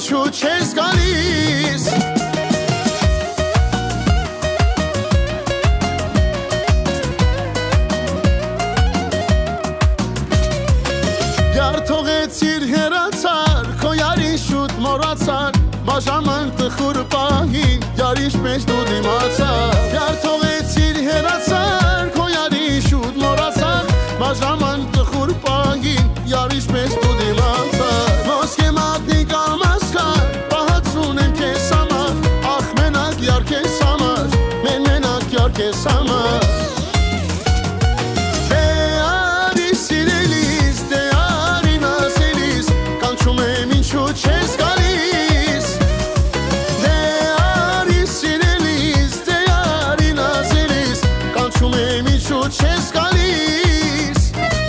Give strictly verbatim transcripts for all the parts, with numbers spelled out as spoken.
ինչու չես գալիս Յարթողեցիր հերացար քո յարին շուտ մոռացար Բաժաման տխուր պահին յար ինչպես դու դիմացար Յարթողեցիր հերացար քո յարին շուտ մոռացար Բաժաման տխուր պահին յար ինչպես դու դիմացար Ոսկե մատնի կամասկար պահածուն եմ քեզ համար Ախ մենակ յար քեզ համար մեն մենակ յար քեզ համար Չես գալիս Դե արի սիրելիս Դե արի նազելիս Կանչում եմ ինչու չես գալիս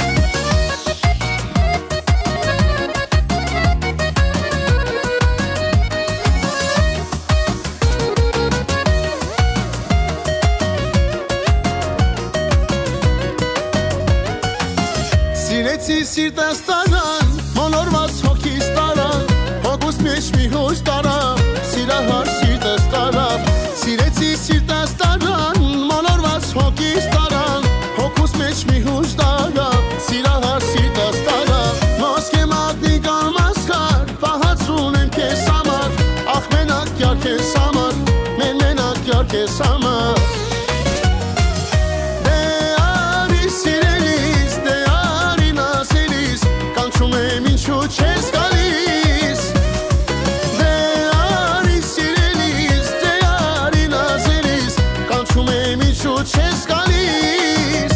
Սիրեցի սիրտս տարան Մոլորված հոգիս տարան Հոգուս մեջ մի հոչ տարավ Սիրահար սիրտս տարավ Սիրեցի սիրտս տարան Մոլորված հոգիս տարան Հոգուս մեջ մի հոչ տարավ Սիրահար սիրտս տարավ Ոսկե մատնի կամասկար Պահածուն եմ քեզ համար Ախ մենակ յար քեզ համար Մեն մենակ յար քեզ համար Դե արի սիրելիս Դե արի նազելիս Կանչում եմ ինչու չես գալիս Դե արի սիրելիս Դե արի նազելիս Կանչում եմ ինչու չես գալիս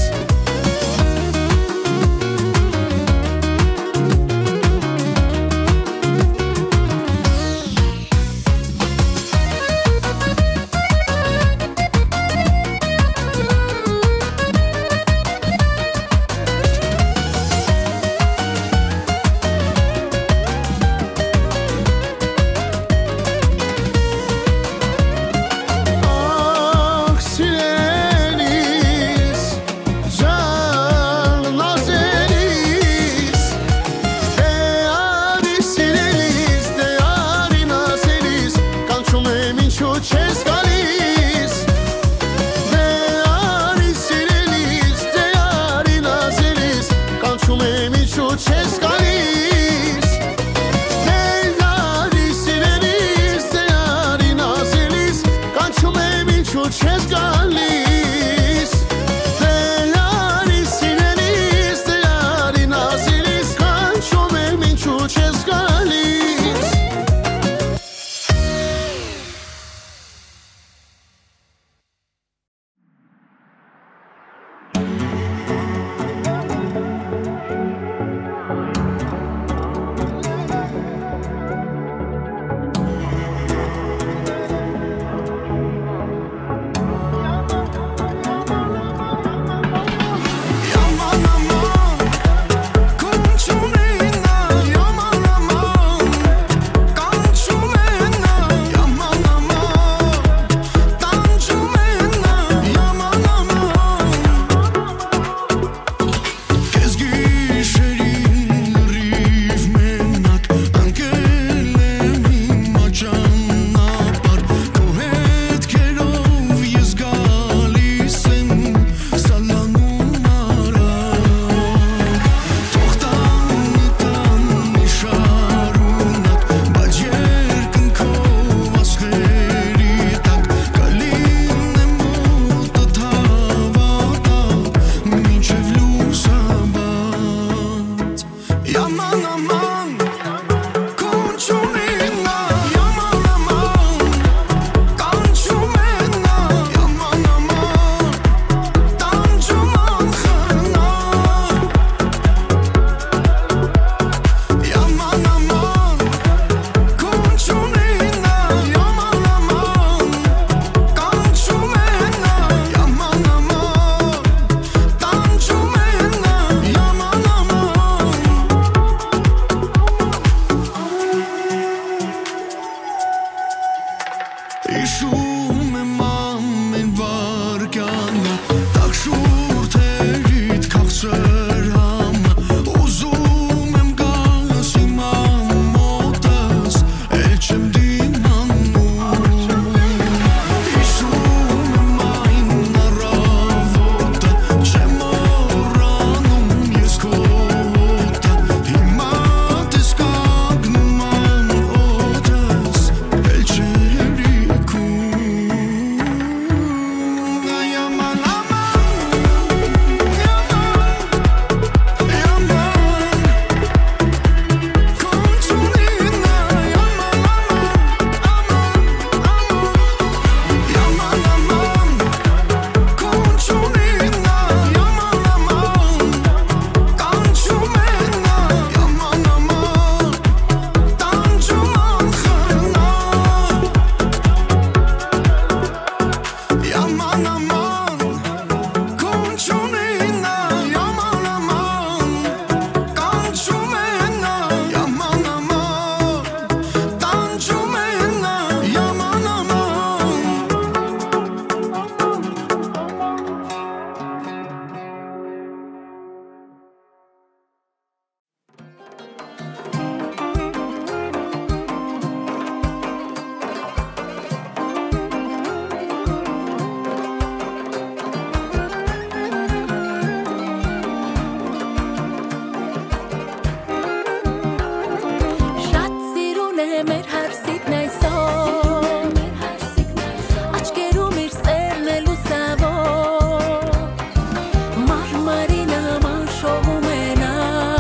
հարսիկն այսօր աչկերում իր սերն է լուսավոր մարմարի նման շողում է նա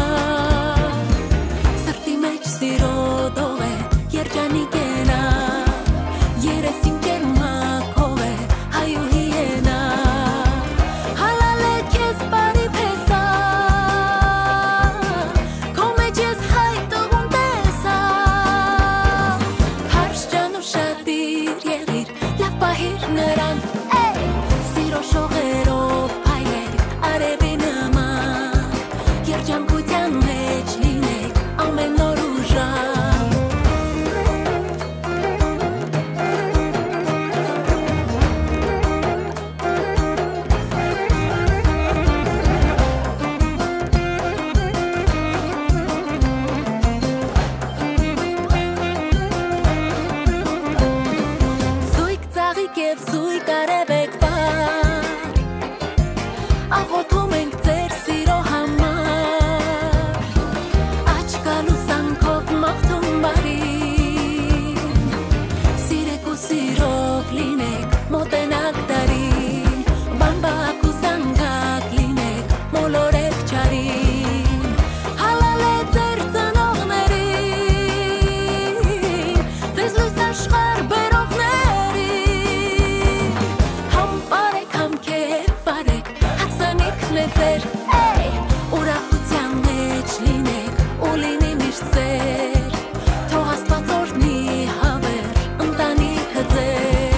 սրտի մեջ սիրո դող է երջանիկ է նա երեսին կերմակով է հայուհի է նա հալալ է քեզ բարի փեսա քո մեջ ես հայտողում տեսա հարս ջան ու շատիր եղիր լավ պահիր նրան սիրո շողերով փայլեք արևի նման երջանկության մեջ լինեք ամեն օր ու ժամ Զույգ ծաղիկ և զույգ արևեք վար աղոթում ենք ձեր սիրո համար աչք գալուսանքով մաղթում բարին սիրեք ու սիրով լինեք մոտենակ տարին բամբակ ու զանգակ լինեք մոլորեք չարին հալալ է ձեր ծնողներին ձեզ լույս աշխարհ բերողներին համ բարեք համ քեֆ արեք հացանիքն է ձեր ուրախության մեջ լինեք ու լինի միշտ ձեր թող Աստված օրհնի հավեր ընտանիքը ձեր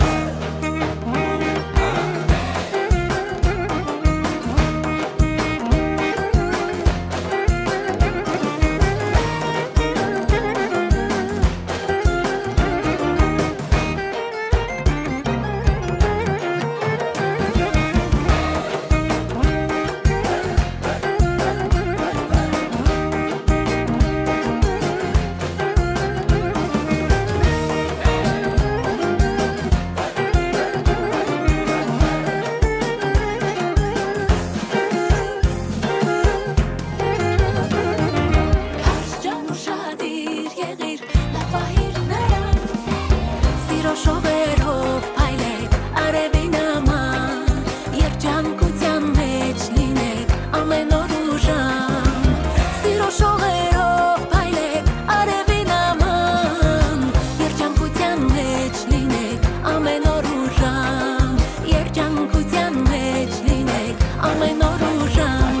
Հարս ջան ու շատիր եղիր լավ պահիր նրան սիրո շողերով փայլեք արևի նման երջանկության մեջ լինեք ամեն օր ու ժամ սիրո շողերով փայլեք արևի նման երջանկության մեջ լինեք ամեն օր ու ժամ երջանկության մեջ լինեք ամեն օր ու ժամ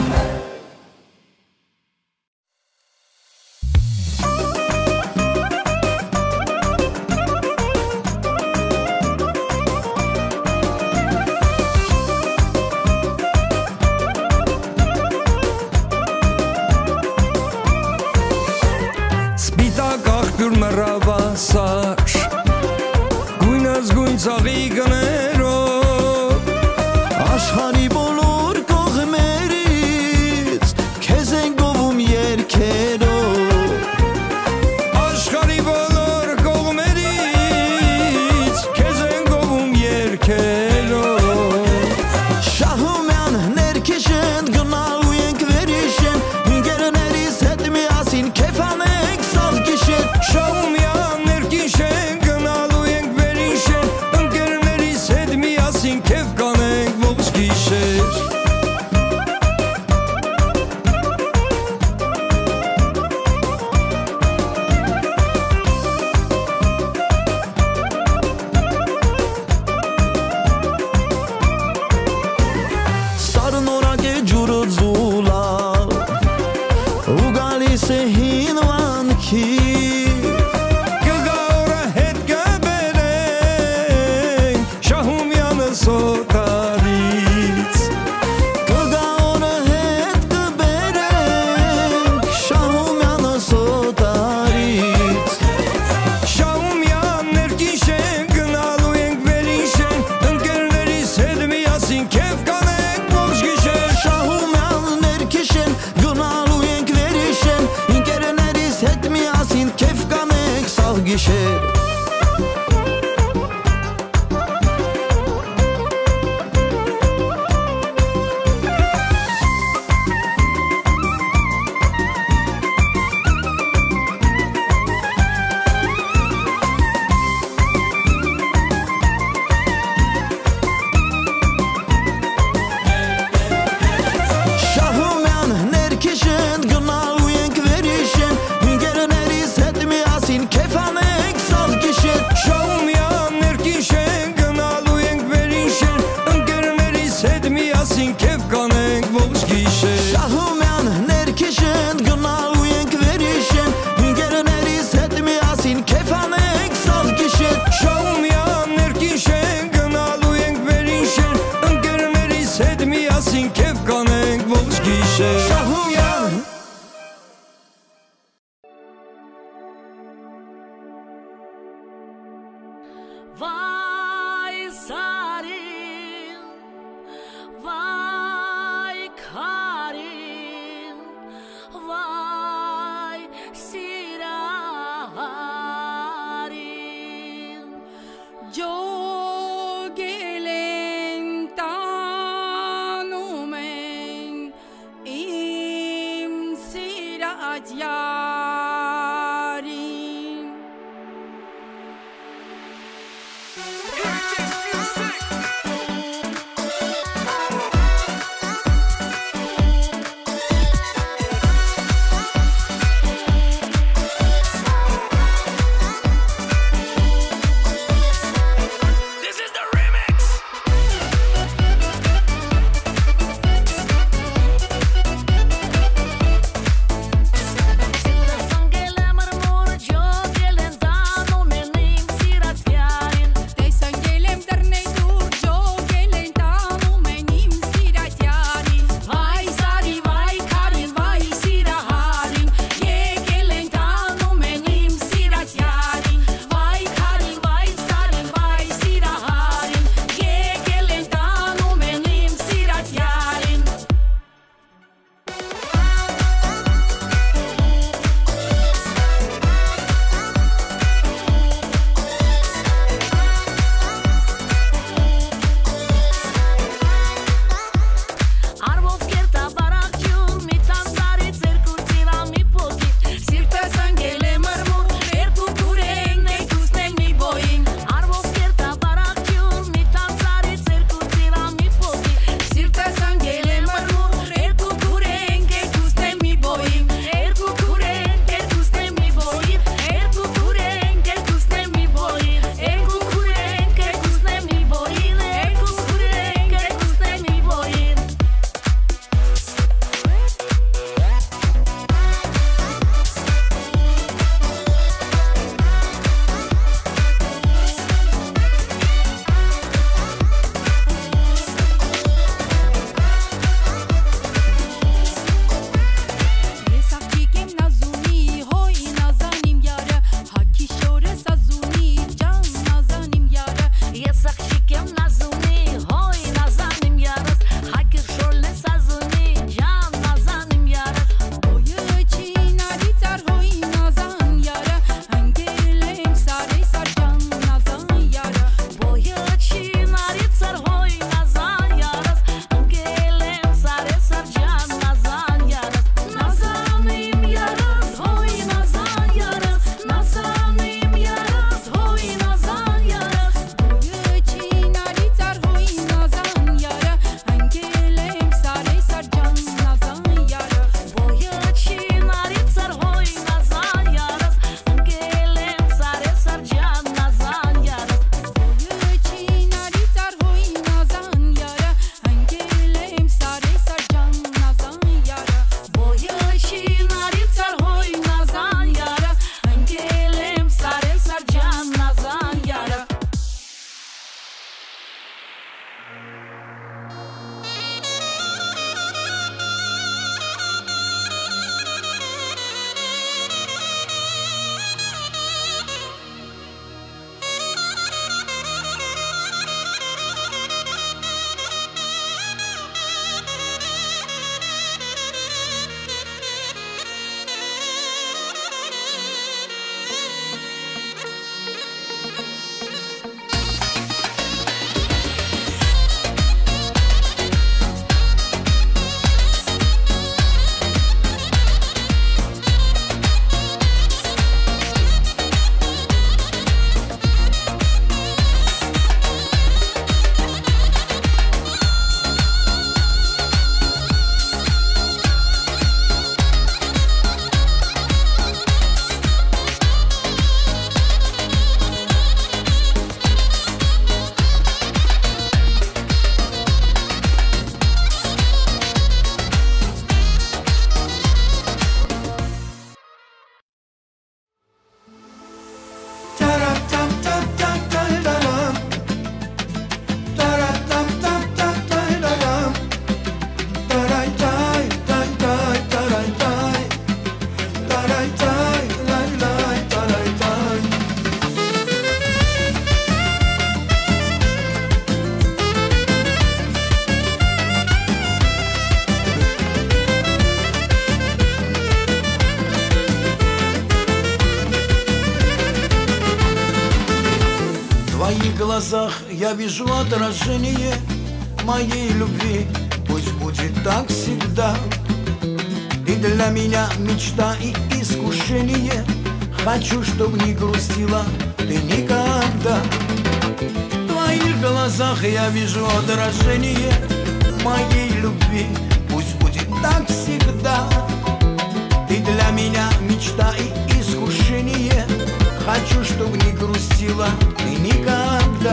Սպիտակ աղբյուր մռավասար գույնս գույն ծաղիկներով Աշխարհի բոլոր կողմերից քեզ են գովում երգերով աշխարհի բոլոր կողմերից քեզ են գովում երգերով Շահումյան ներքիշեն գնալու ենք վերիշեն ընկերներիս հետ միասին քեֆ անենք սաղ գիշեր Շահումյան ներքիշեն գնալու ենք վերիշեն ընկերներիս հետ միասին քեֆ կանենք ողջ գիշեր Սարնորակ է քեվ կանենք ողջ գիշեր Շահումյան Vay saril, vay karil, vay siraril Jogelen tanumen im sirajyarim Sangel глазах я вижу отражение моей любви. Пусть будет так всегда. Ты для меня мечта и искушение. Хочу, чтоб не грустила ты никогда. В твоих глазах я вижу отражение моей любви. Пусть будет так всегда. Ты для меня мечта и искушение. Хочу, чтоб не грустила ты никогда.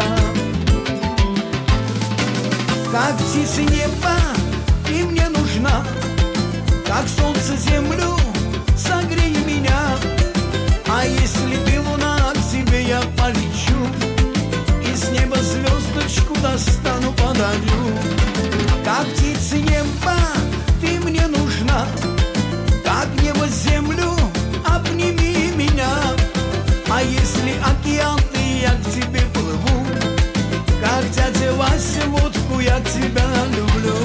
Как птица неба ты мне нужна, как солнце землю согрей меня. А если ты луна, к тебе я полечу и с неба звездочку достану, подарю. Как птица неба ты мне нужна, как небо землю обними меня. А если океан, ты я к тебе плыву, как дядя Вася водку я тебя люблю.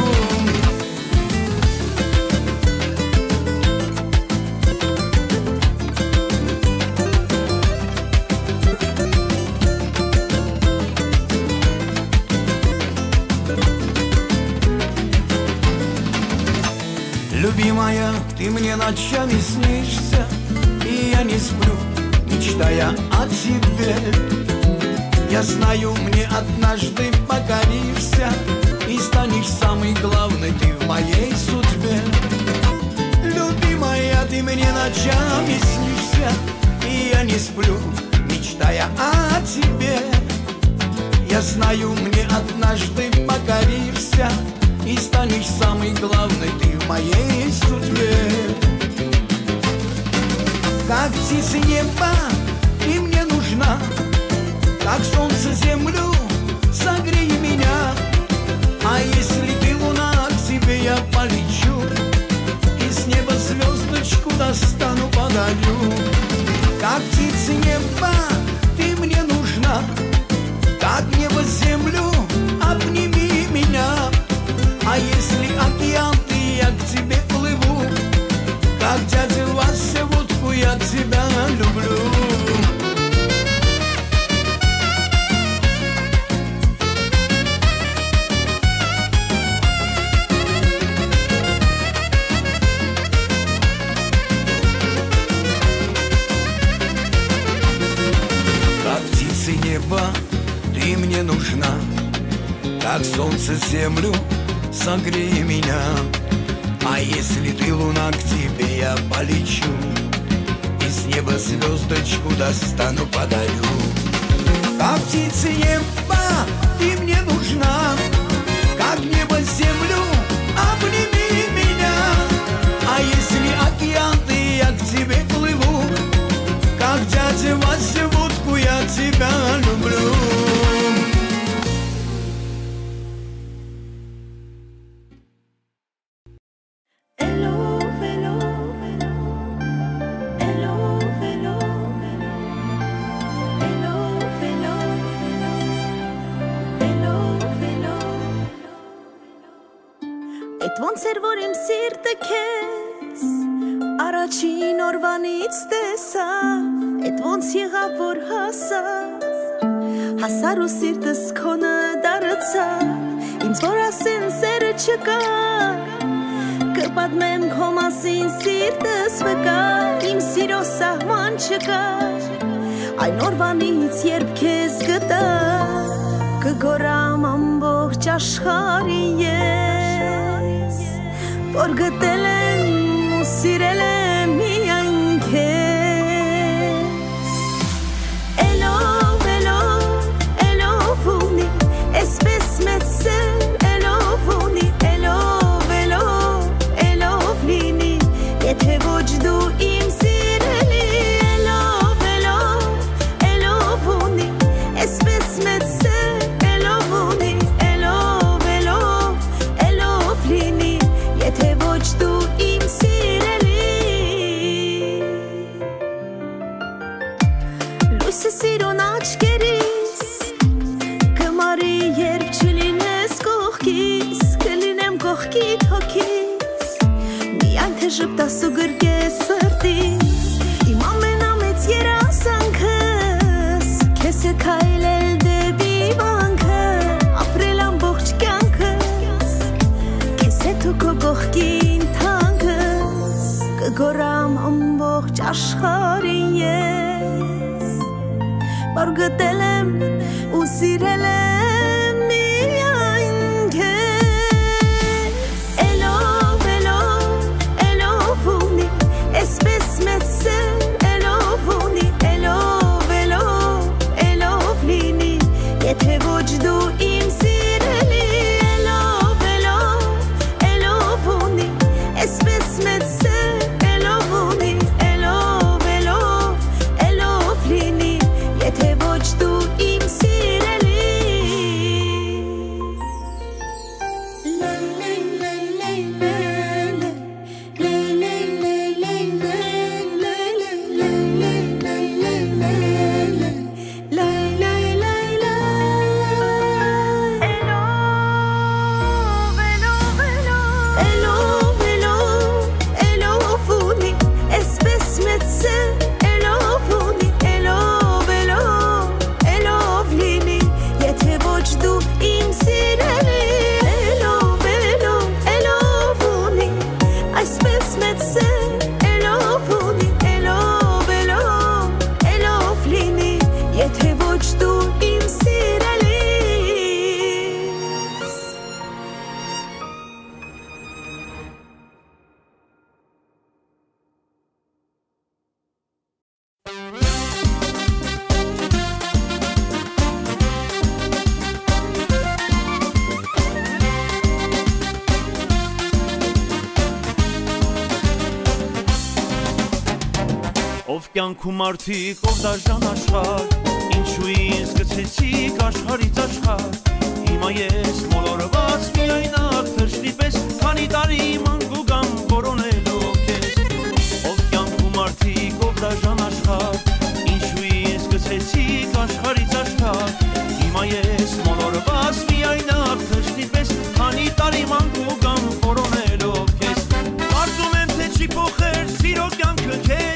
Любимая, ты мне ночами снишься, и я не сплю, мечтая о тебе. Я знаю, мне однажды покоришься и станешь самой главной ты в моей судьбе. Любимая, ты мне ночами снишься, и я не сплю, мечтая о тебе. Я знаю, мне однажды покоришься и станешь самой главной ты в моей судьбе. Как птица неба ты мне нужна, как солнце землю согрей меня. А если ты луна, к тебе я полечу и с неба звездочку достану, подарю. Как птица неба ты мне нужна, как небо землю обними меня. А если океан, ты я к тебе плыву, как дядя Вася водку я тебя люблю. Как птица неба ты мне нужна, как солнце землю согрей меня. А если ты луна, к тебе я полечу и с неба звездочку достану, подарю. Как птица неба ты мне нужна, как небо землю обними меня. А если океан, ты я к тебе плыву, как дядя Вася водку я тебя люблю. Ոնց էր որ իմ սիրտը քեզ առաջին օրվանից տեսավ, էդ ոնց եղավ որ հասավ, հասար ու սիրտս քոնը դարձավ, ինձ որ ասեն սերը չկա, կպատմեմ քո մասին սիրտս վկա, իմ սիրո սահման չկա, այն օրվանից երբ քեզ գտա, կգորամ ամբողջ աշխարհի ես, որ գտել եմ ու սիրել եմ միայն քեզ. Էլով, էլով, էլով ունի, էսպես մեծ սեր, էլով ունի, էլով, էլով, էլով լինի, եթե ոչ դու իմ սիրելի. Էլով, էլով, էլով ունի, էսպես մեծ սեր, էլով ունի, էլով, էլով, էլով լինի, եթե ոչ դու իմ սիրելի. Լույսը սիրուն աչքերիս կմարի երբ չլինես կողքիս, կլինեմ կողքիդ հոգիս, միայն թե ժպտաս ու գրկես սրտիս, իմ ամենամեծ երազանքս քեզ է քայլել դեպի կգորամ ամբողջ աշխարհին ես որ գտել եմ ու սիրել եմ միայն քեզ Elov, elov, elov ունի Այսպես մեծ սեր elov ունի Elov, elov, elov լինի Եթե ոչ դու իմ սիրելի Elov, elov, elov ունի Այսպես մեծ սեր elov ունի Elov, elov, elov լինի Եթե ոչ դու իմ սիրելի Կյանքում արդիկ ով դաժան աշխար Ինչու ինձ գցեցիք աշխարից աշխար Հիմա ես մոլորված միայնակ թրջնի պես Քանի տարի մանկուգամ որոնելով քեզ Ով կյանքում արդիկ ով դաժան աշխար Ինչու ինձ գցեցիք աշխարից աշխար Հիմա ես մոլորված միայնակ թրջնի պես Քանի տարի մանկուգամ որոնելով քեզ Կարծում եմ թե չի փոխեր սիրո կյանքը քեզ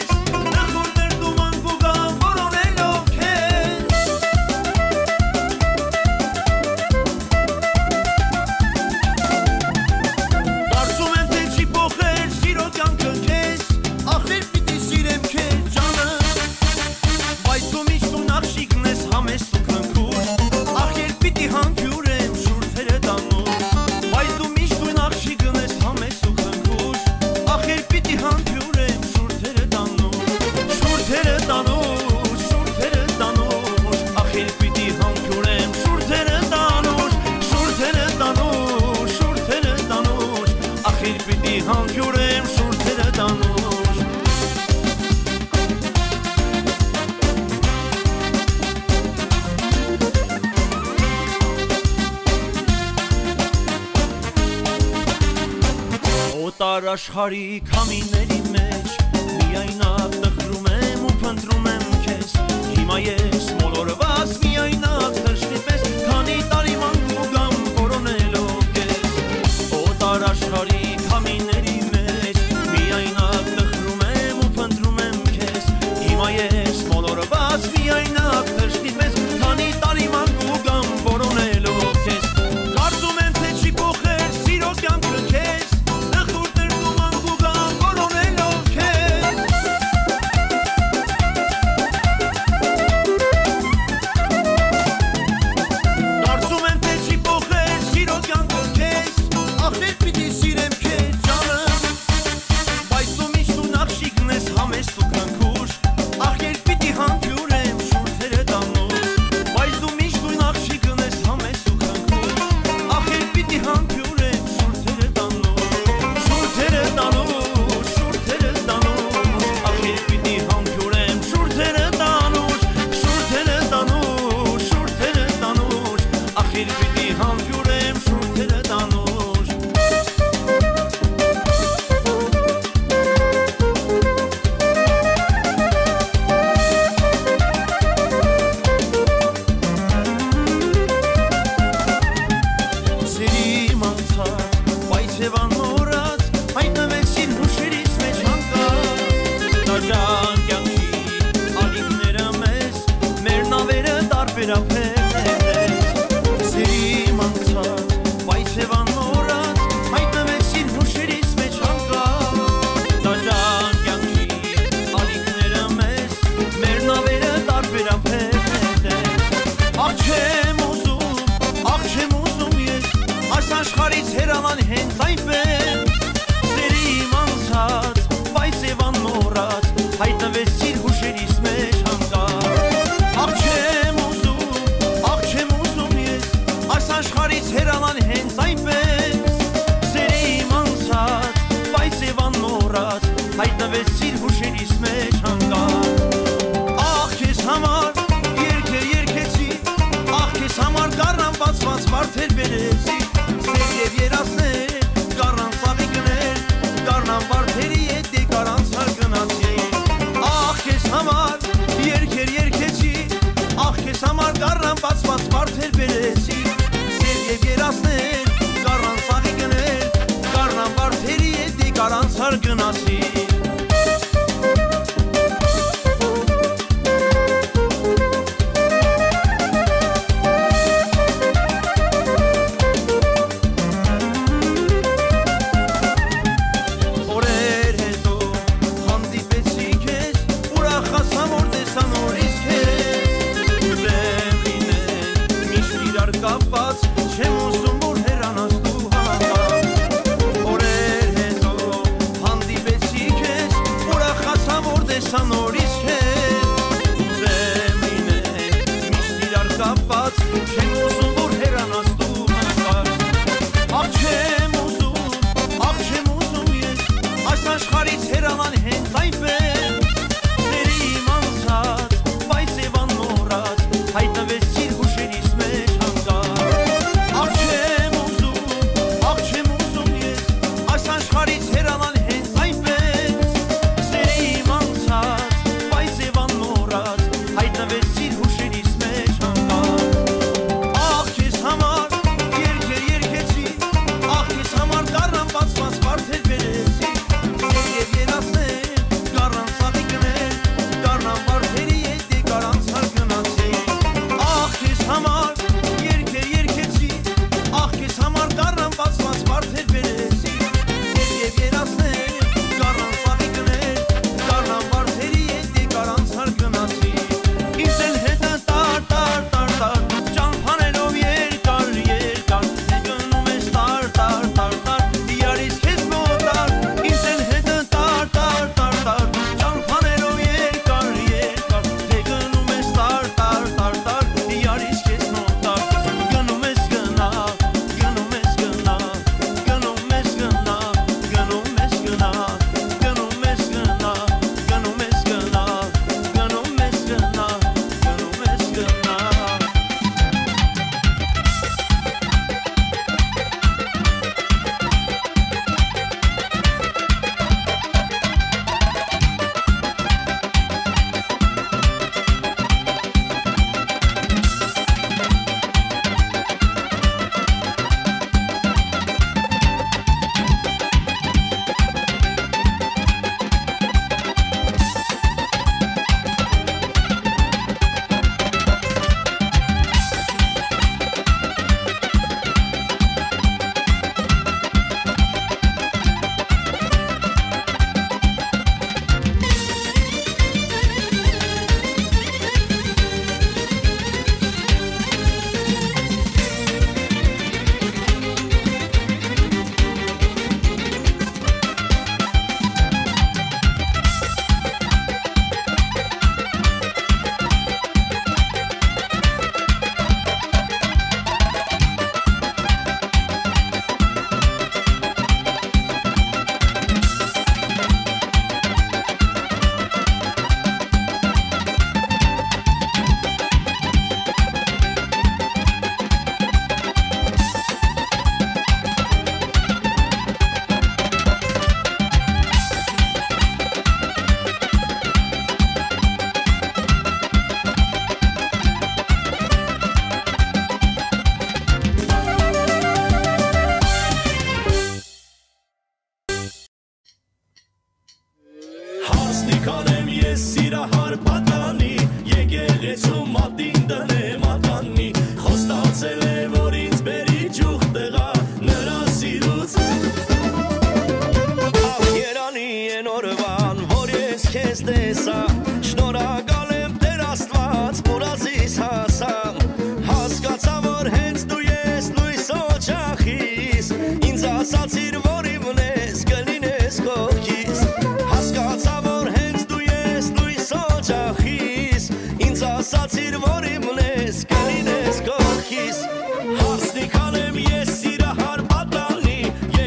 Աշխարհի քամիների մեջ միայնակ տխրում եմ ու փնտրում եմ քեզ Հիմա ես մոլորված միայնակ թրջնի պես Քանի տարի մանկուգամ որոնելով քեզ Օտար աշխարհի քամիների մեջ միայնակ տխրում եմ ու փնտրում եմ քեզ Հիմա ես մոլորված միայնակ թրջնի պես Քանի տարի մանկուգամ որոնելով քեզ Կարծում եմ թե չի փոխեր սիրո կյանքը քեզ գարանցար գնացի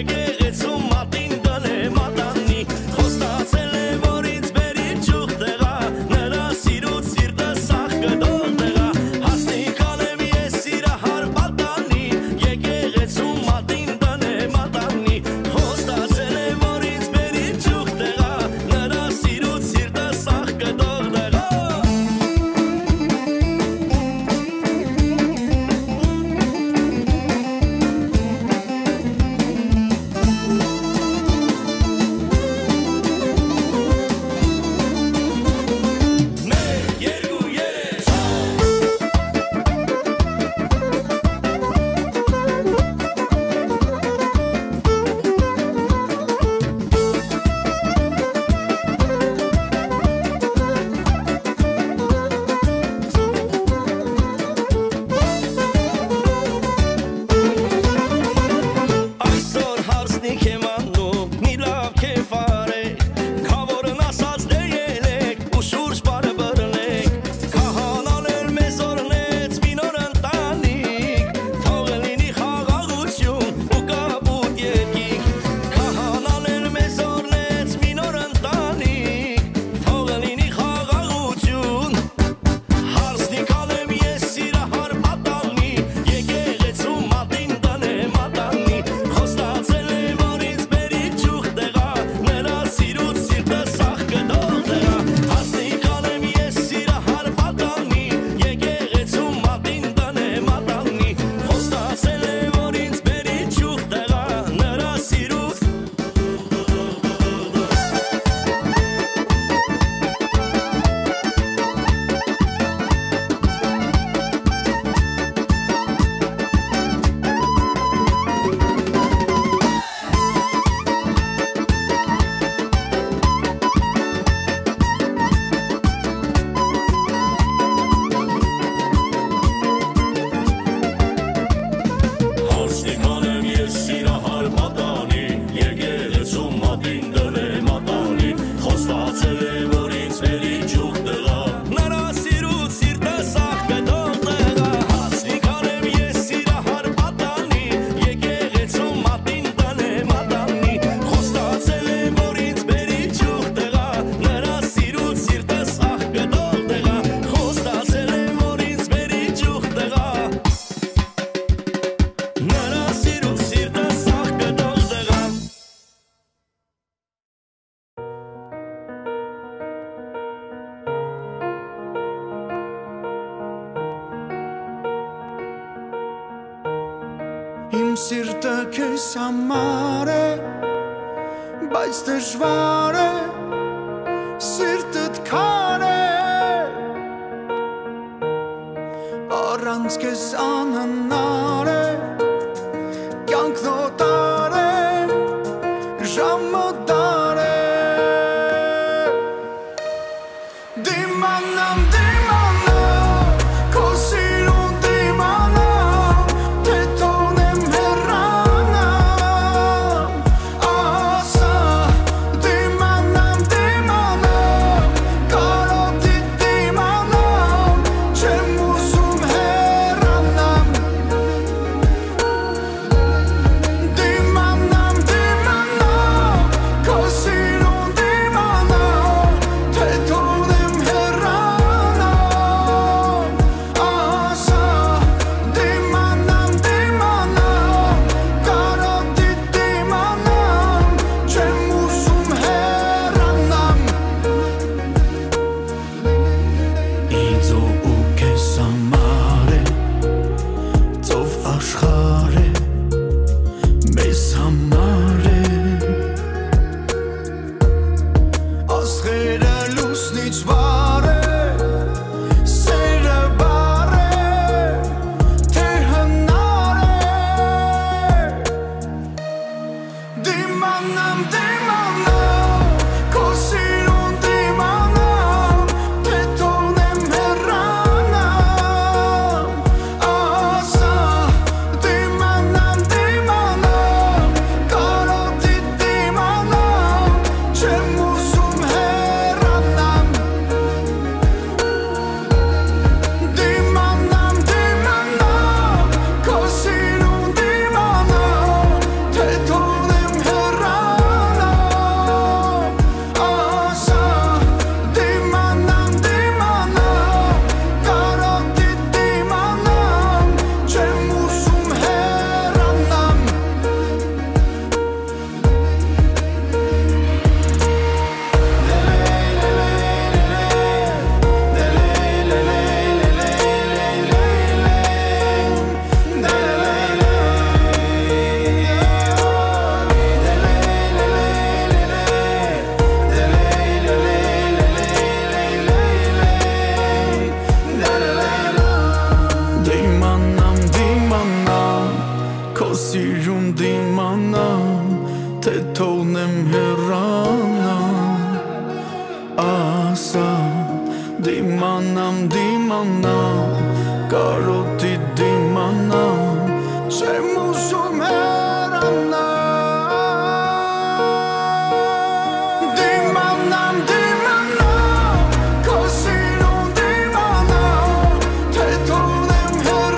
Խոստացել է, որ ինձ բերի ճուղ տեղա Իմ սիրտը քեզ համար է, բայց դժվար է, սիրտդ քար է, առանց քեզ անհնար է, կյանքն օտար է, ժամը դար է, դիմանամ, դիմանամ, քո սիրուն դիմանամ, թե թողնեմ հեռանամ, ասա, դիմանամ, դիմանամ, կարոտիդ դիմանամ, չեմ ուզում հեռանամ, դիմանամ, դիմանամ, քո սիրուն դիմանամ, թե թողնեմ հեռանամ, ասա, դիմանամ, դիմանամ, կարոտիդ դիմանամ, չեմ ուզում հեռանամ, ինձ ու քեզ համար է, ծով աշխարհ է, մեզ համար է, աստղերը լուսնից վար է, սերը բար է, թե հնար է, դիմանամ, դիմանամ, քո սիրուն դիմանամ, թե թողնեմ հեռանամ, ասա, դիմանամ, դիմանամ, կարոտիդ դիմանամ, չեմ ուզում հեռանամ, դիմանամ, դիմանամ, քո սիրուն դիմանամ, թե թողնեմ հեռանամ, ասա, դիմանամ, դիմանամ, կարոտիդ դիմանամ, չեմ ուզում հեռանամ, դիմանամ, դիմանամ, քո սիրուն դիմանամ, թե թողնեմ հեռանամ, ասա, դիմանամ, դիմանամ, կարոտիդ դիմանամ, չեմ ուզում հեռանամ, դիմանամ, դիմանամ, քո սիրուն դիմանամ, թե թողնեմ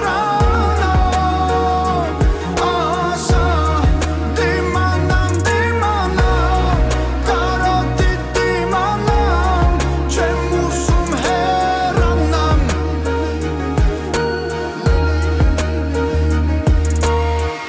հեռանամ, ասա, դիմանամ, դիմանամ, կարոտիդ դիմանամ, չեմ ուզում հեռանամ,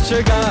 չկա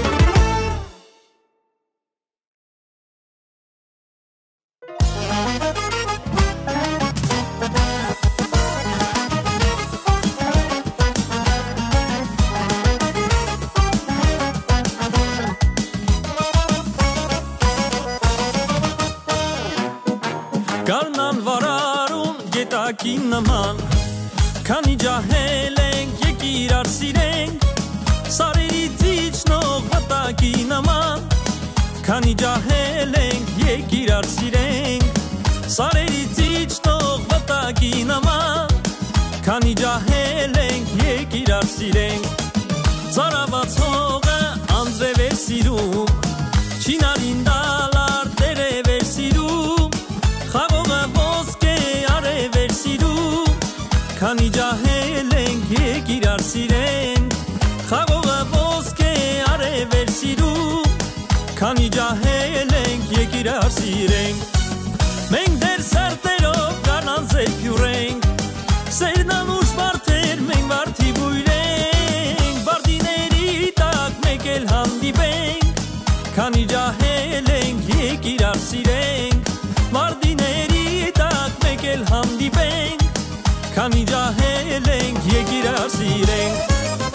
Կարնան վարարուն գետակի նման Քանի ջահել ենք եկ իրար սիրենք Սարերի ծիչնող վտակի նման Քանի ջահել ենք եկ իրար սիրենք Սարերի ծիչնող վտակի նման Քանի ջահել ենք եկ իրար սիրենք Ծարաված հողը անձրև է սիրում Չինարին դալար տերև է սիրում Խաղողը ոսկե արև էր սիրում Քանի ջահել ենք եկ իրար սիրենք Խաղողը ոսկե արև էր սիրում Քանի ջահել ենք եկ իրար սիրենք Մենք դեր սարտերով կանան զերփյուրենք Սերն անուշ վարդեր մենք վարդի բույրենք Բարդիների տակ մեկ էլ հանդիպենք Քանի ջահել ենք եկ իրար սիրենք Մարդիների տակ մեկ էլ հանդիպենք Քանի ջահել ենք եկ իրար սիրենք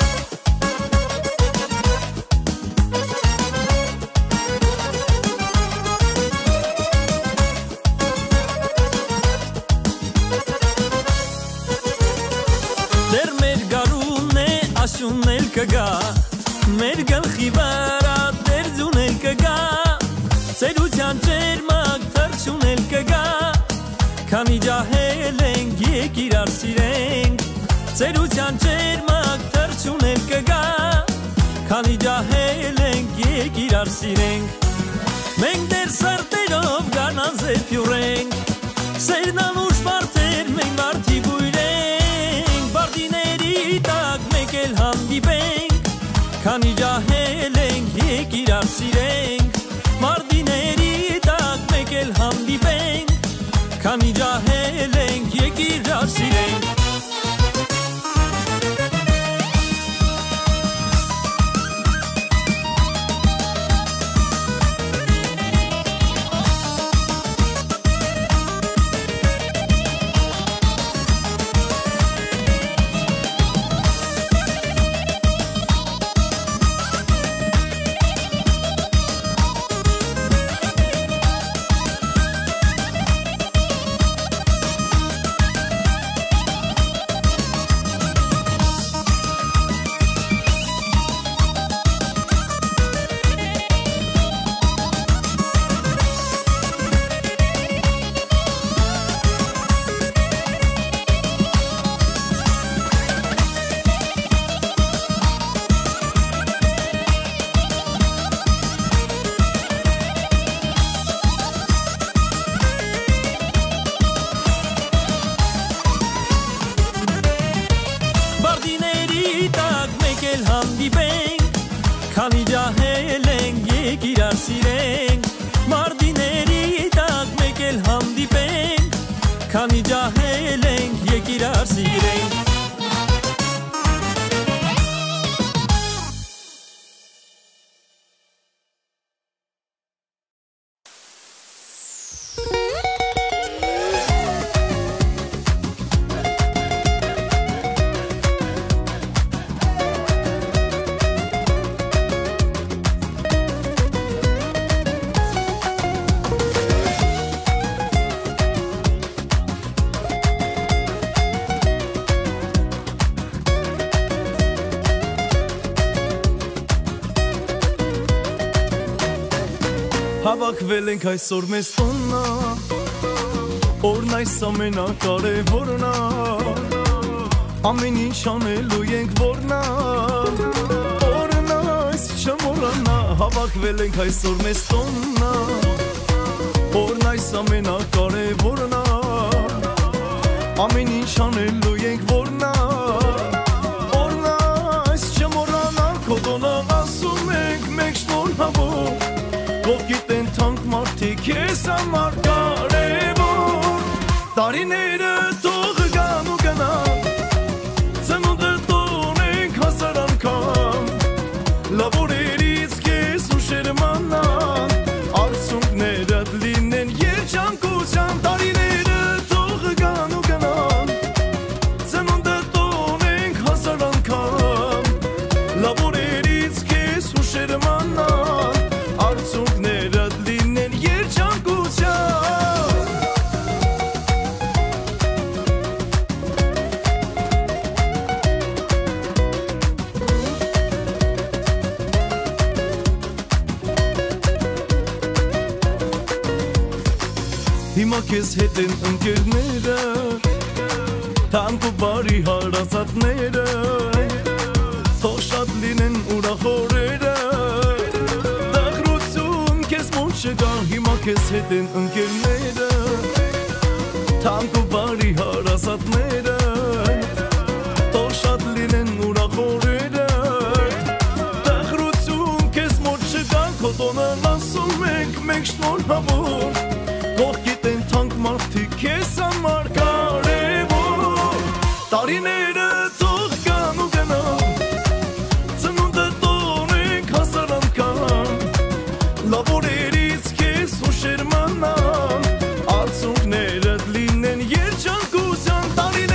Դեր մեր գարունն է աշունն էլ կգա Մեր գլխի վրա դեր ձուն էլ կգա Ծերության ճերմակ թրջուն էլ կգա Քանի ջահել ենք եկ իրար սիրենք Ծերության ճերմակ թրջուն էլ կգա Քանի ջահել ենք եկ իրար սիրենք Մենք դեր սարտերով գանան զերփյուրենք Սերն անուշ վարդեր մենք վարդի բույրենք Բարդիների տակ մեկ էլ հանդիպենք Քանի ջահել ենք եկ իրար սիրենք Մարդիների տակ մեկ էլ հանդիպենք Քանի ջահել ենք եկ իրար սիրենք Քանի ջահել ենք եկ իրար սիրենք Մարդիների տակ մեկ էլ հանդիպենք Քանի ջահել ենք եկ իրար սիրենք Հավաքվել ենք այսօր մեզ տոննա Օրն այս ամենակարևորն է Ամեն ինչ անելու ենք որնա Օրն այս չմոռանա Հավաքվել ենք այսօր մեզ տոննա Օրն այս ամենակարևորն է Ամեն ինչ անելու ենք որնա Օրն այս չմոռանա Քո տոնը ասում ենք մենք շնորհավոր Ով գիտեն թանկ մարդիկ ես համար կարևոր Տարիները թող գան ու գնան Ծնունդը տոնենք հասար անգամ լավ օրերից քեզ ու շերմանան արցունքներդ լինեն երջանկության տարիները թող գան ու գնան ծնունդը տոնենք հազար անգամ լավ օրերից քեզ ու շերմանան արցունքներդ լինեն երջանկության Հիմա քեզ հետ են ընկերները Թանկ ու բարի հարազատները Թող շատ լինեն ուրախ օրերը Դախրություն քեզ մոտ չգա Հիմա քեզ հետ են ընկերները Թանկ ու բարի հարազատները Թող շատ լինեն ուրախ օրերը Դախրություն քեզ մոտ չգա Քո տոնը ասում ենք մենք շնորհավոր Թող գիտեն թանկ մարդիկ քեզ համար կարևոր Տարիները թող գան ու գնան Ծնունդը տոնենք հազար անգամ Լավ օրերից քեզ ու շերմանան Արցունքներդ լինեն երջանկության տարիները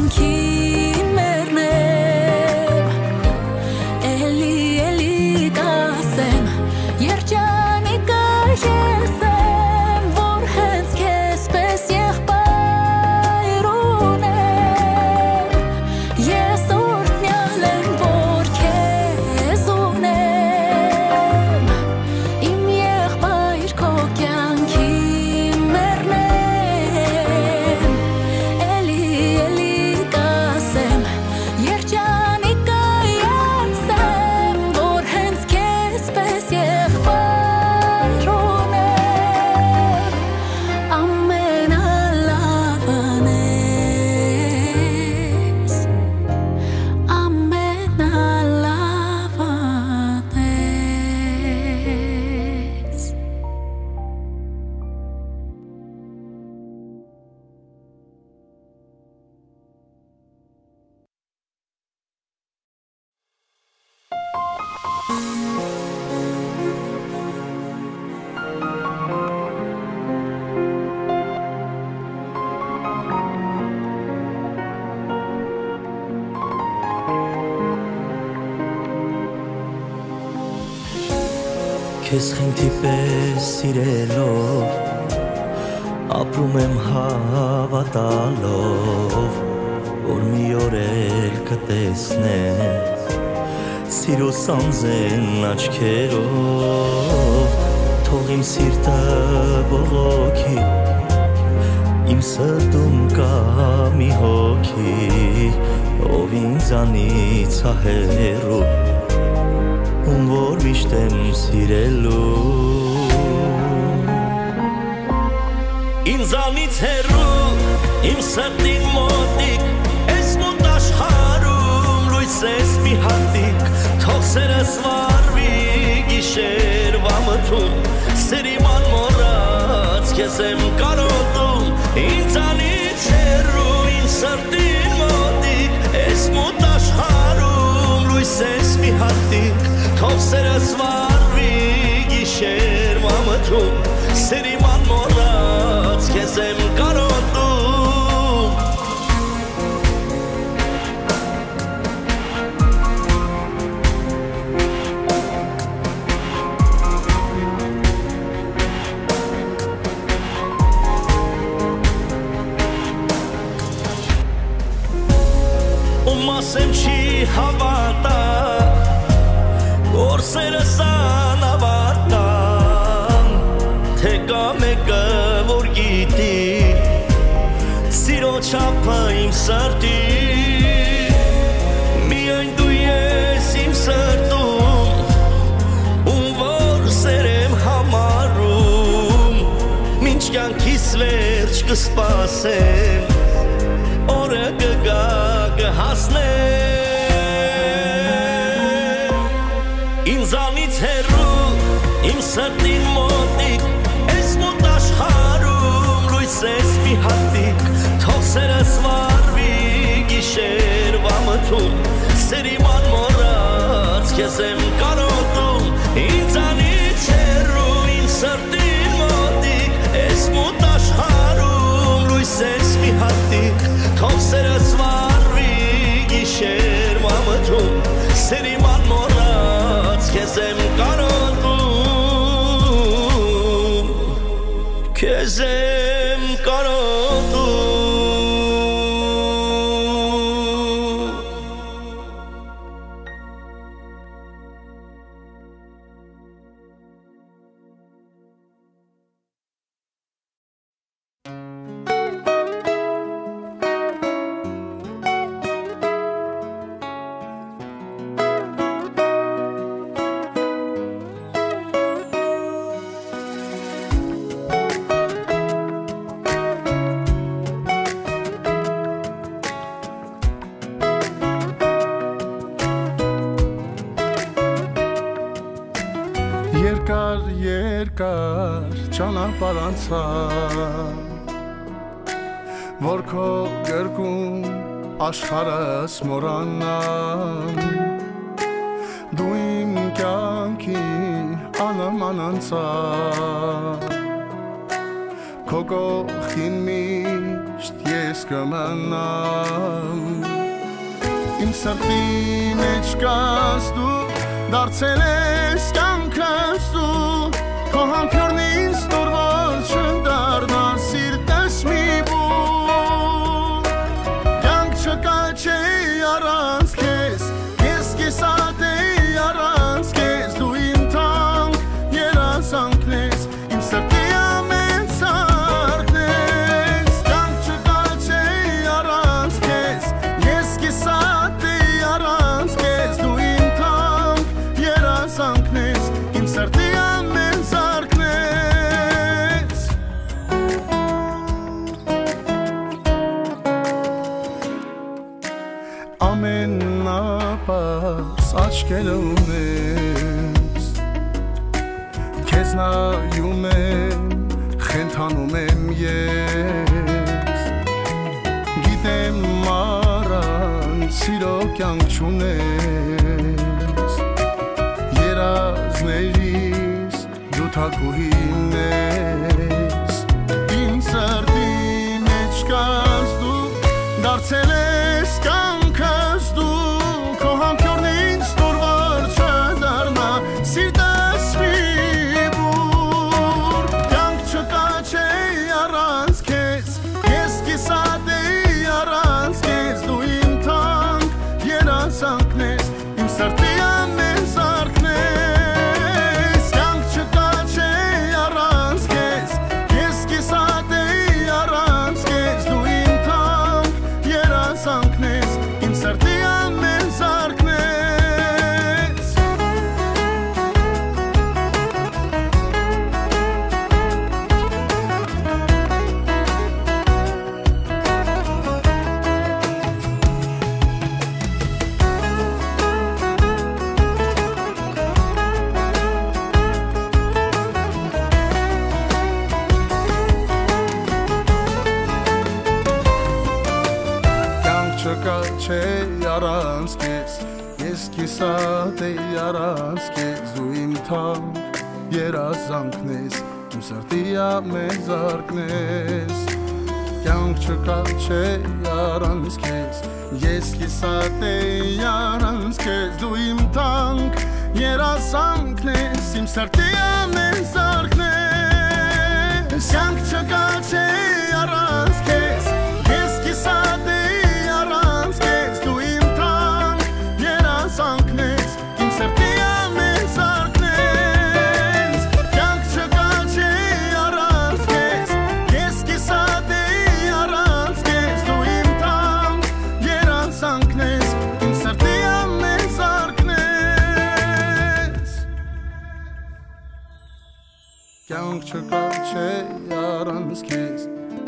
կյանքին մեռնեմ Էլի էլի կասեմ Երջանիկա ես եմ Որ հենց քեզ պես եղբայր ունեմ Ես օրհնյալ եմ որ քեզ ունեմ Իմ եղբայր քո կյանքին մեռնեմ Էլի էլի կասեմ Երջանիկա ես եմ Որ հենց քեզ պես եղբայր ունեմ Ամենալավն ես Ամենալավն ես Քեզ խենթի պես սիրելով Ապրում եմ հավատալով Որ մի օր էլ կտեսնեմ Սիրո սանձեն աչքերով Թող իմ սիրտը բողոքի Իմ սրտում կա մի հոգի Ով ինձանից հեռու Ում որ միշտ եմ սիրելու Ինձանից հեռու, իմ սրտին մոտիկ Ես մոտ աշխարհում լույս ես մի հատիկ Թող սերս վարվի գիշերվա մթում Սիրիման մոռաց քեզ եմ կարոտում Ինձանից հեռու, իմ սրտին մոտիկ Ես մոտ աշխարհում լույս ես մի հատիկ Թող սերս վարվի գիշերվա մթում Սիրիման մոռաց քեզ եմ կարոտում Ում ասեմ չի հավատա Որ սերս անավարտան Թե կա մեկը որ գիտի Սիրո չափը իմ սրտի Միայն դու ես իմ սրտում Ում որ սեր եմ համարում Մինչ կյանքիս վերջ կսպասեմ Օրը կգա կհասնեմ Ինձանից հեռու, իմ սրտին մոտիկ Ես մոտ աշխարհում լույս ես մի հատիկ Թող սերս վարվի գիշերվա մթում Սիրիման մոռաց քեզ եմ կարոտում Ինձանից հեռու, իմ սրտին մոտիկ Ես մոտ աշխարհում լույս ես մի հատիկ Թող սերս վարվի գիշերվա մթում Սիրիման մոռաց քեզ եմ կարոտում Քեզ եմ կարոտում Երկար երկար ճանապարհ անցա Որ քո գրկում աշխարհս մոռանամ Դու իմ կյանքի անաման անցա Քո կողքին միշտ ես կմնամ իմ սրտի մեջ կաս դու դարձել ես կյանքս դու քո համբուրն ինձ տուր որ չդառնա սիրտս մի բուն կյանք չկա չէ առանց քեզ ես կիսատ էի առանց քեզ դու իմ թանկ երազանքն ես իմ սրտի ամեն սարքն ես կյանք չկա չէ առանց քեզ ես կիսատ էի առանց քեզ դու իմ թանկ երազանքն ես իմ սրտի ամեն սարքն ես ամենապարս աչքերը ունես քեզ նայում եմ խենթանում եմ ես գիտեմ առանց սիրո կյանք չունես երազներիս դու թագուհին ես իմ սրտի մեջ կաս դու դարձել ես կյանքս դու քո համբուրն ինձ տուր որ չդառնա սիրտս մի բուր կյանք չկա չէ առանց քեզ ես կիսատ էի առանց քեզ դու իմ թանկ երազանքն ես իմ սրտի ամեն սարքն ես կյանք չկա չէ առանց քեզ ես կիսատ էի առանց քեզ դու իմ թանկ երազանքն ես իմ սրտի ամեն սարքն ես կյանք չկա չէ առանց քեզ ես կիսատ էի առանց քեզ դու իմ թանկ երազանքն ես իմ սրտի ամեն զարքն ես կյանք չկա չէ առանց քեզ ես կիսատ էի առանց քեզ դու իմ թանկ երազանքն ես իմ սրտի ամեն զարքն ես կյանք չկա չէ առանց քեզ ես կիսատ էի առանց քեզ դու իմ թանկ երազանքն ես իմ սրտի ամեն զարքն ես կյանք չկա չէ առանց քեզ ես կիսատ էի առանց քեզ դու իմ թանկ երազանքն ես իմ սրտի ամեն զարքն ես կյանք չկա չէ առանց քեզ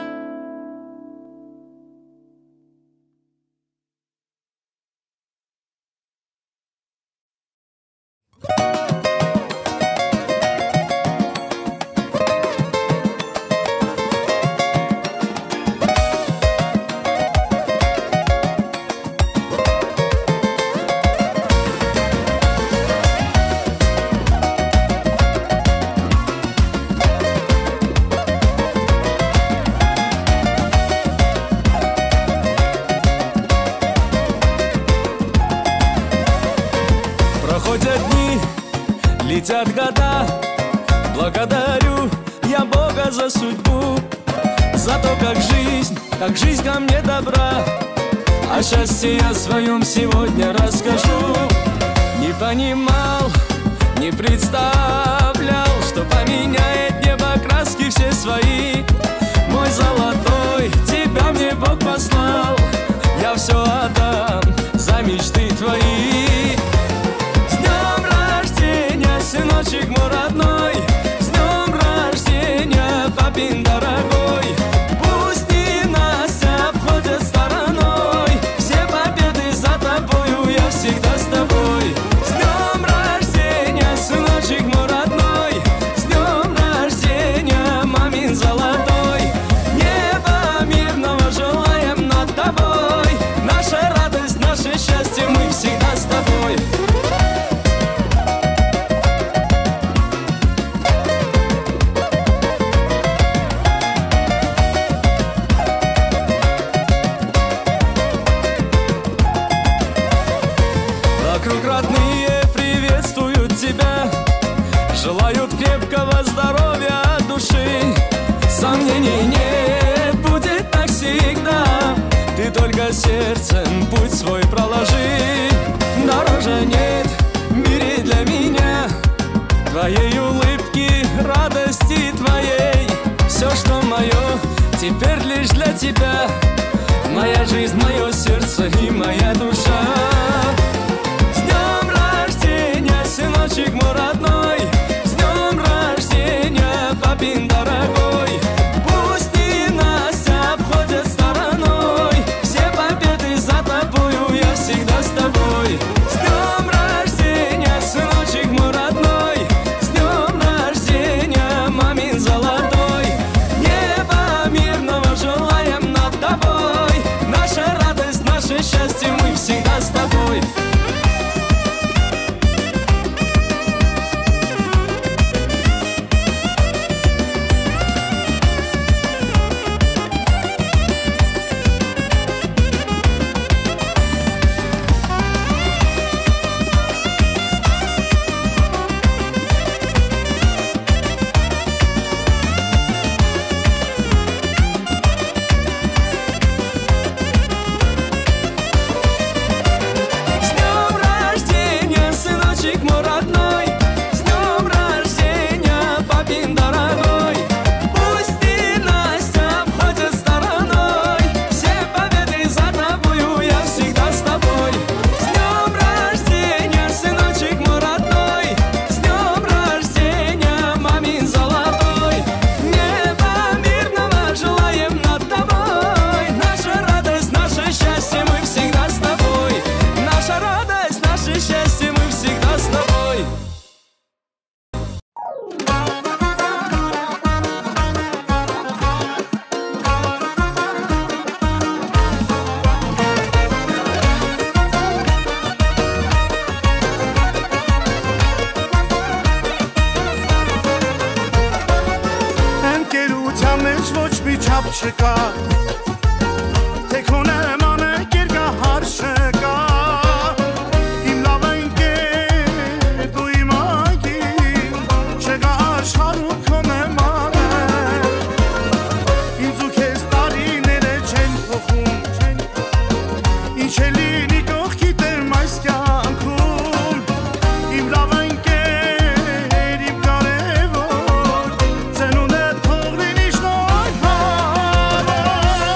Проходят дни, летят года. Благодарю я Бога за судьбу, за то, как жизнь, как жизнь ко мне добра. О счастье я своем сегодня расскажу. Не понимал, не представлял, что поменяет небо краски все свои. Мой золотой, тебя мне Бог послал. Я все отдам за мечты твои. С днем рождения, сыночек мой родной. С днем рождения, папин дорогой. Пусть не нас обходят стороной. Все победы за тобою, я всегда с тобой. С днем рождения, сыночек мой родной. С днем рождения, мамин золотой. Неба мирного желаем над тобой. Наша радость только сердцем путь свой проложи. Дороже нет в мире для меня твоей улыбки, радости твоей. Все, что мое, теперь лишь для тебя. Моя жизнь, мое сердце и моя душа. С днем рождения, сыночек мой родной. С днем рождения, папин дорогой. Пусть ненастья обходят стороной, все победы за тобою, я всегда с тобой. С днем рождения, сыночек мой родной. С днем рождения, мамин золотой. Неба мирного желаем над тобой. Наша радость, наше счастье, мы всегда с тобой. Ահա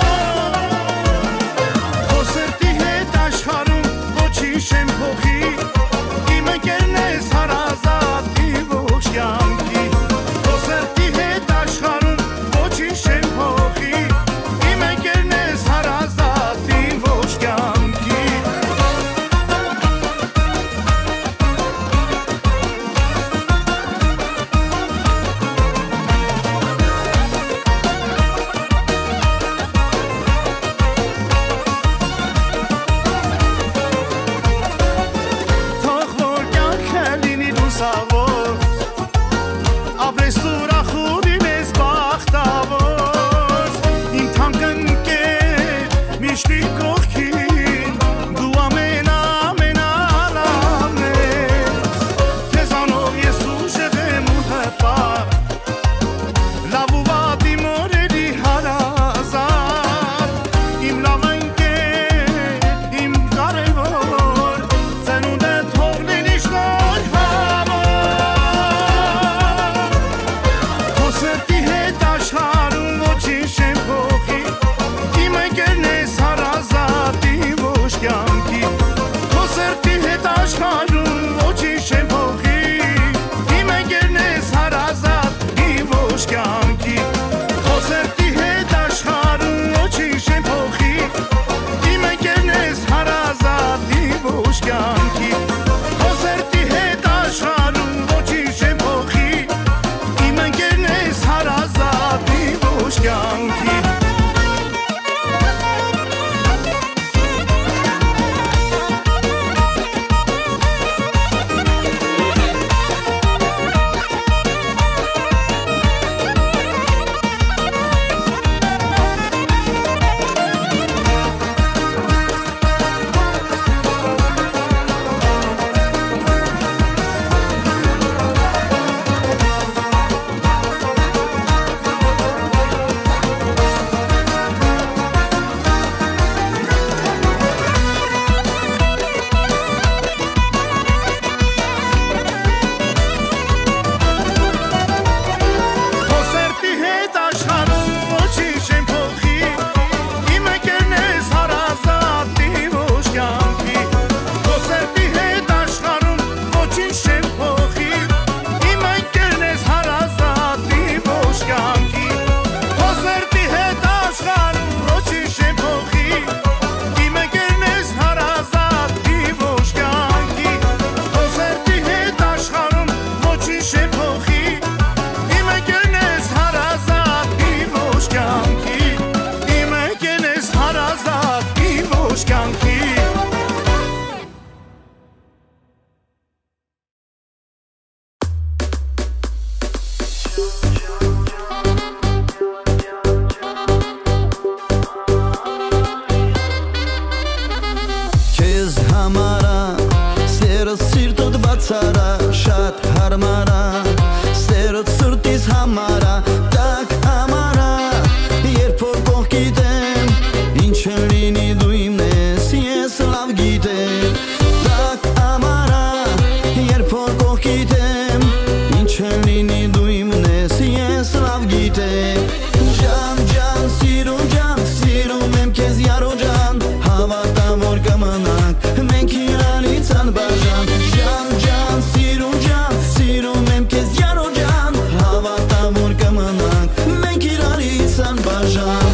համարա Սերս սիրտոտ բացարա շատ հարմարա Սերոտ սրտիս համարա տակ համարա Երբ որ կողքիդ եմ ինչ լինի դու իմն ես ես լավ գիտեմ Տակ համարա երբ որ կողքիդ եմ ինչ լինի դու իմն ես ես լավ գիտեմ Ջան ջան սիրուն ջան սիրում եմ քեզ յարո ջան Հավատամ որ կմնանք մենք իրանից անբաժան Ջան ջան սիրուն ջան սիրում եմ քեզ յարո ջան Հավատամ որ կմնանք մենք իրանից անբաժան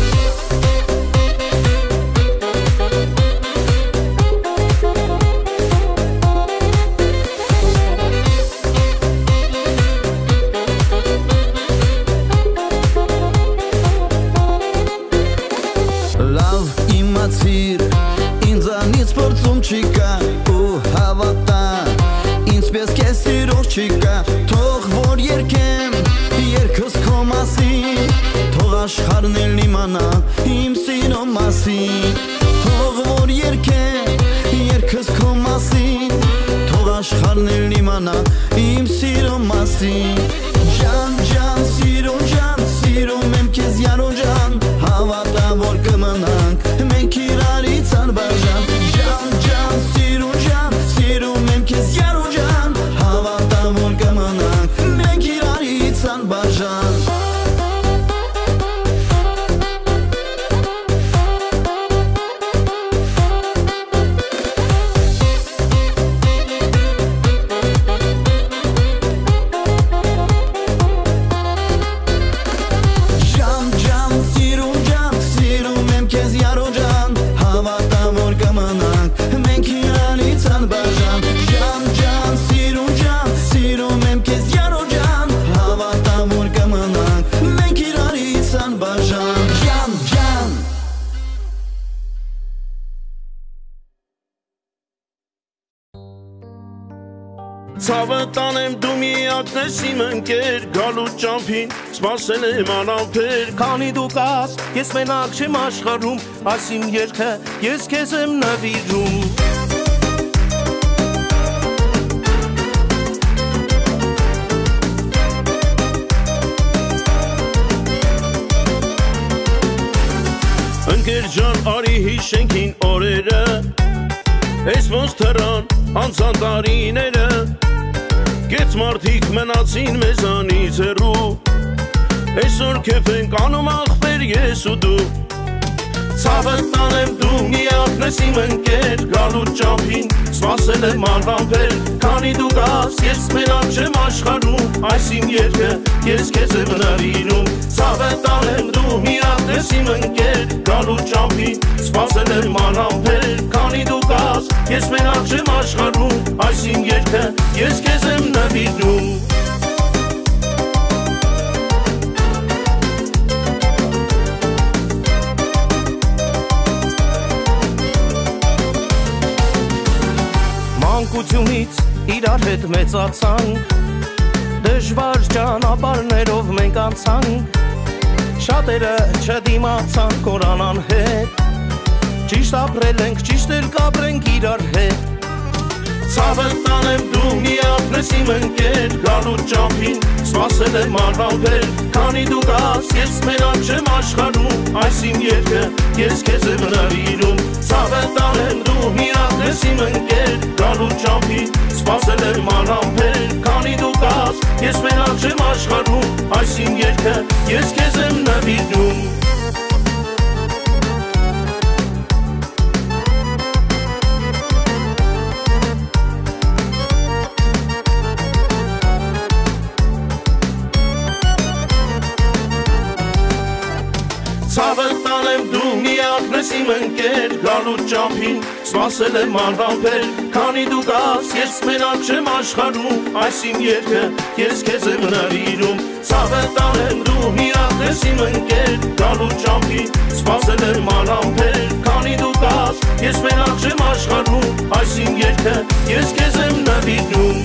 Ինձանից փորձում չի կա ու հավատա Ինձպես կես սիրող չի կա Թող որ երկեմ երկս քո մասին Թող աշխարհն էլ իմանա իմ սիրո մասին Թող որ երկեմ երկս քո մասին Թող աշխարհն էլ իմանա իմ սիրո մասին Ջան ջան սիրուն ջան սիրում եմ քեզ յարո ջան Հավատա որ կմնանք մենք իրարից անբաժան Ջան ջան սիրուն ջան սիրում եմ քեզ յարո ջան Հավատա որ կմնանք մենք իրարից անբաժան Ցավը տանեմ դու միակն ես իմ ընկեր Գալու ճամփին սպասել եմ անամպեր Քանի դու կաս ես մենակ չեմ աշխարհում Այս իմ երգը ես քեզ եմ նվիրում Ընկեր ջան արի հիշենք օրերը Ես ոնց թռան անցան տարիները Գեց մարդիկ մնացին մեզանից հեռու Այսօր քեֆ ենք անում ախպեր ես ու դու Ցավը տանեմ դու միակն ես իմ ընկեր Գալու ճամփին սպասել եմ անհամբեր Քանի դու կաս ես մենակ չեմ աշխարհում Այս իմ երգը ես քեզ եմ նվիրում Ցավը տանեմ դու միակն ես իմ ընկեր Գալու ճամփին սպասել եմ անհամբեր Քանի դու կաս ես մենակ չեմ աշխարհում Այս իմ երգը ես քեզ եմ նվիրում Մանկությունից իրար հետ մեծացանք Դժվար ճանապարհներով մենք անցանք Շատերը չդիմացան կորանան հետ Ճիշտ ապրել ենք, ճիշտ էլ կապրենք իրար հետ Ցավը տանեմ դու միակն ես իմ ընկեր Գալու ճամփին սպասել եմ անհամբեր Քանի դու կաս ես մենակ չեմ աշխարհում Այս իմ երգը ես քեզ եմ նվիրում Ցավը տանեմ դու միակն ես իմ ընկեր Գալու ճամփին սպասել եմ անհամբեր Քանի դու կաս ես մենակ չեմ աշխարհում Այս իմ երգը ես քեզ եմ նվիրում Ցավը տանեմ դու միակն ես իմ ընկեր Գալու ճամփին սպասել եմ անհամբեր Քանի դու կաս ես մենակ չեմ աշխարհում Այս իմ երգը ես քեզ եմ նվիրում Ցավը տանեմ դու միակն ես իմ ընկեր Գալու ճամփին սպասել եմ անհամբեր Քանի դու կաս ես մենակ չեմ աշխարհում Այս իմ երգը ես քեզ եմ նվիրում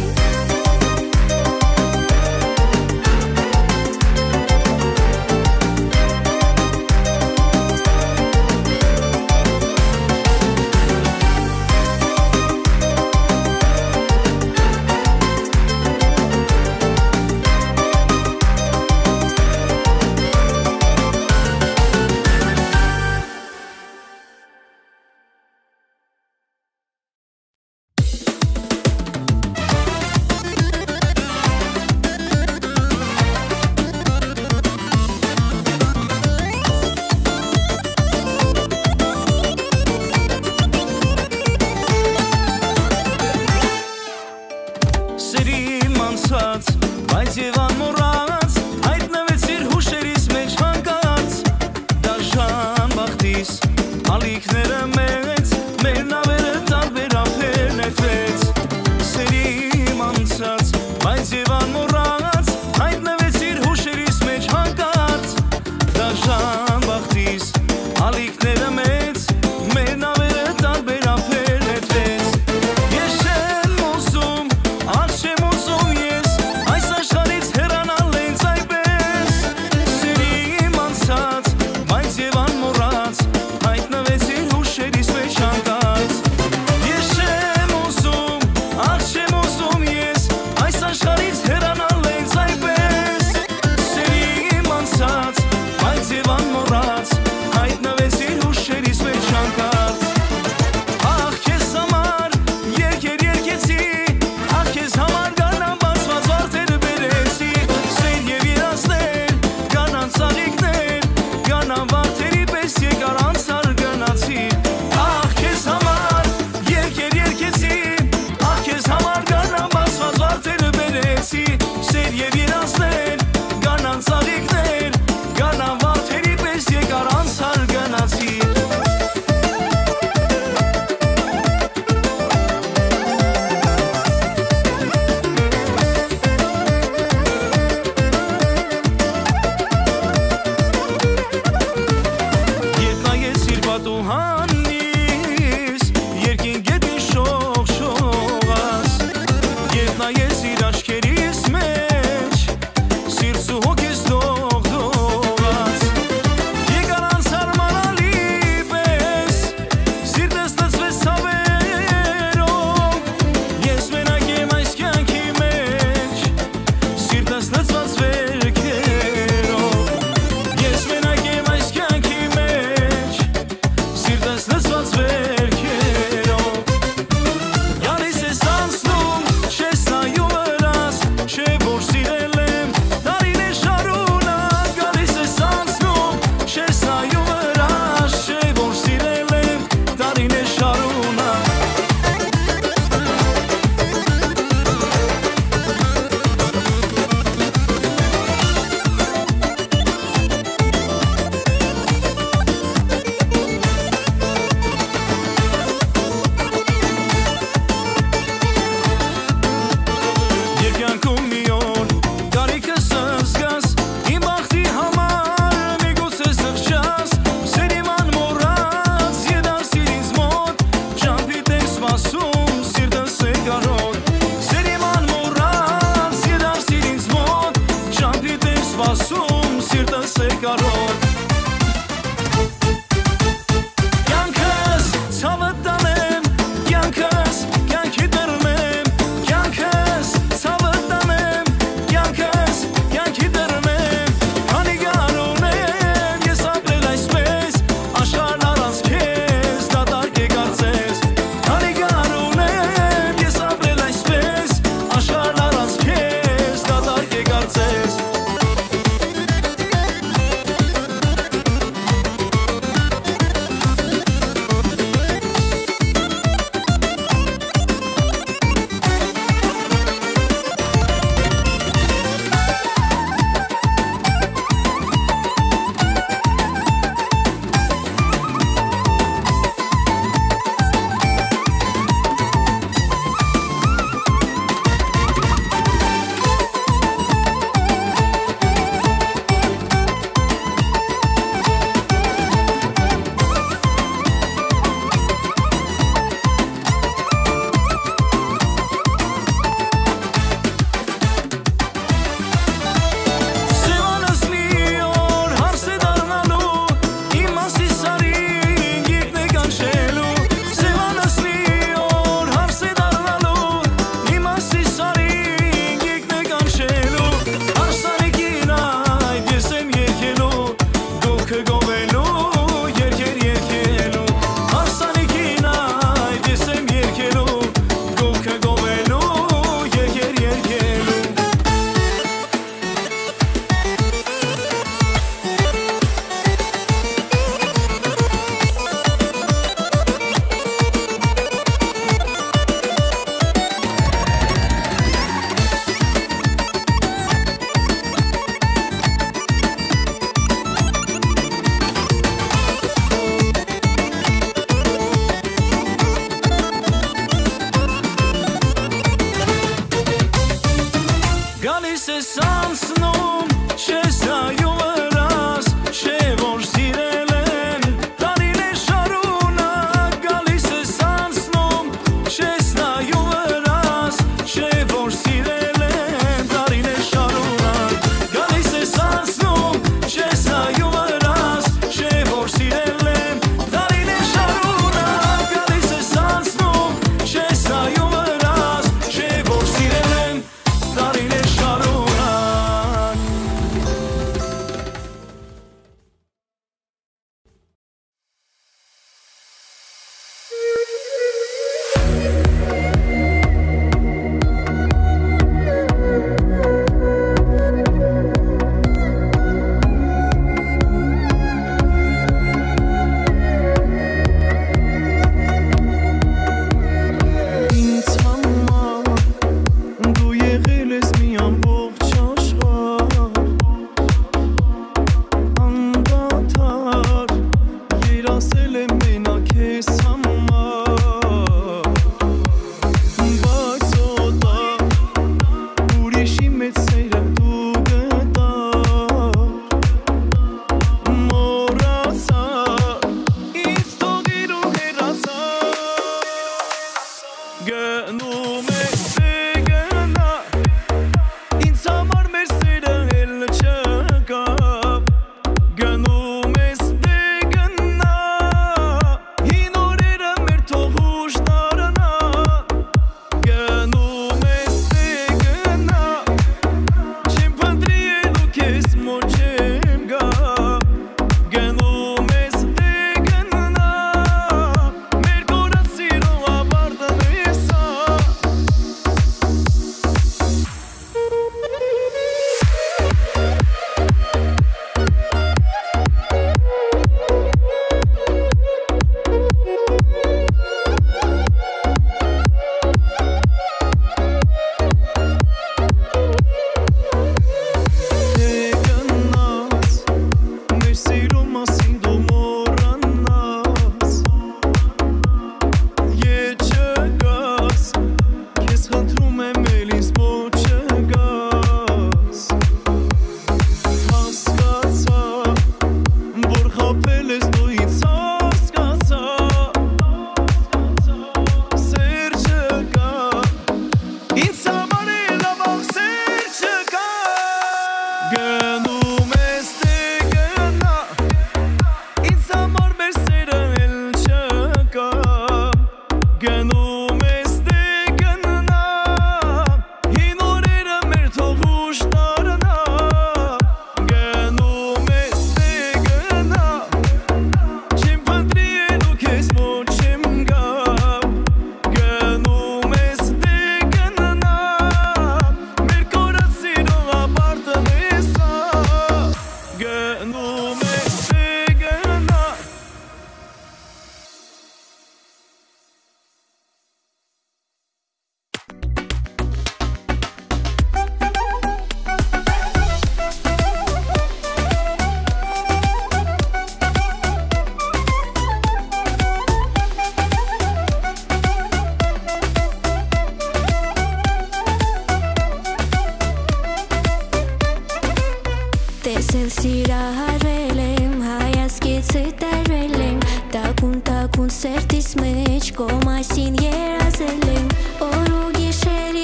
մասին երազել եմ օր ու գիշերի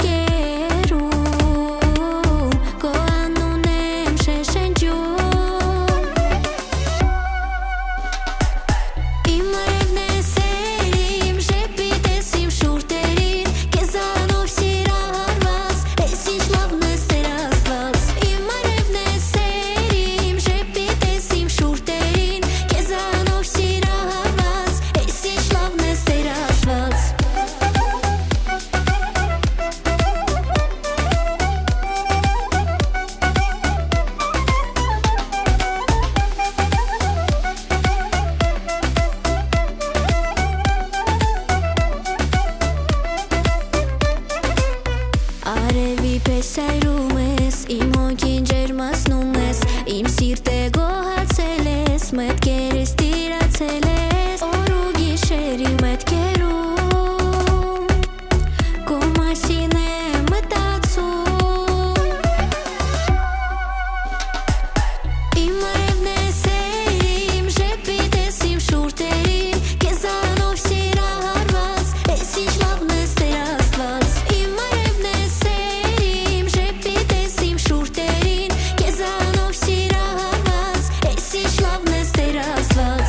մտքերում քո անուն եմ շշնջում Իմ արևն ես իմ ժեպիտ ես իմ շուրթերին Քեզանով սիրահարված ես ինչ լավն ես Տեր Աստված Իմ արևն ես իմ ժեպիտ ես իմ շուրթերին Քեզանով սիրահարված ես ինչ լավն ես Տեր Աստված Արևի պես այրում ես, իմ հոգին ջերմացնում ես Իմ սիրտը գոհացել ես, մտքերս տիրացել ես Օր ու գիշերի մտքերում Քո մասին եմ մտածում Իմ արևն ես իմ ժեպիտ ես իմ շուրթերին Քեզանով սիրահարված ես ինչ լավն ես Տեր Աստված Իմ արևն ես իմ ժեպիտ ես իմ շուրթերին Քեզանով սիրահարված ես ինչ լավն ես Տեր Աստված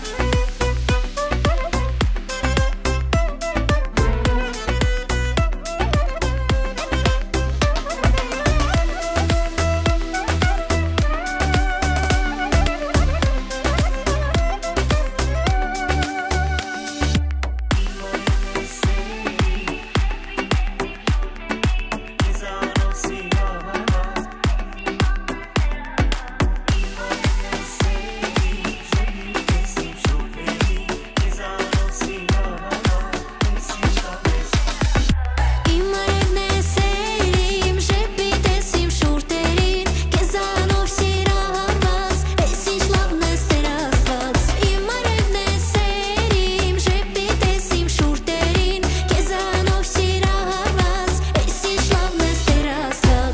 Իմ արևն ես իմ ժեպիտ ես իմ շուրթերին Քեզանով սիրահարված ես ինչ լավն ես Տեր Աստված Իմ արևն ես իմ ժեպիտ ես իմ շուրթերին Քեզանով սիրահարված ես ինչ լավն ես Տեր Աստված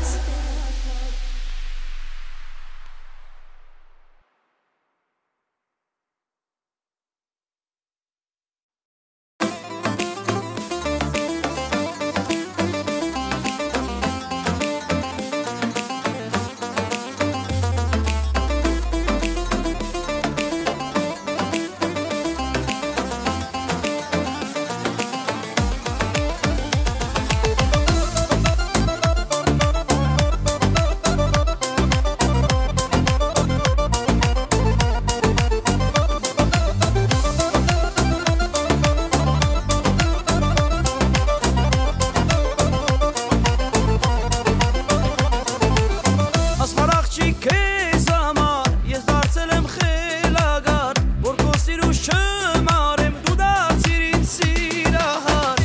Ասմար աղջիկ քեզ համար ես դարձել եմ խելագար Որ քո սիրուց չմարեմ դու դարձիր ինձ սիրահար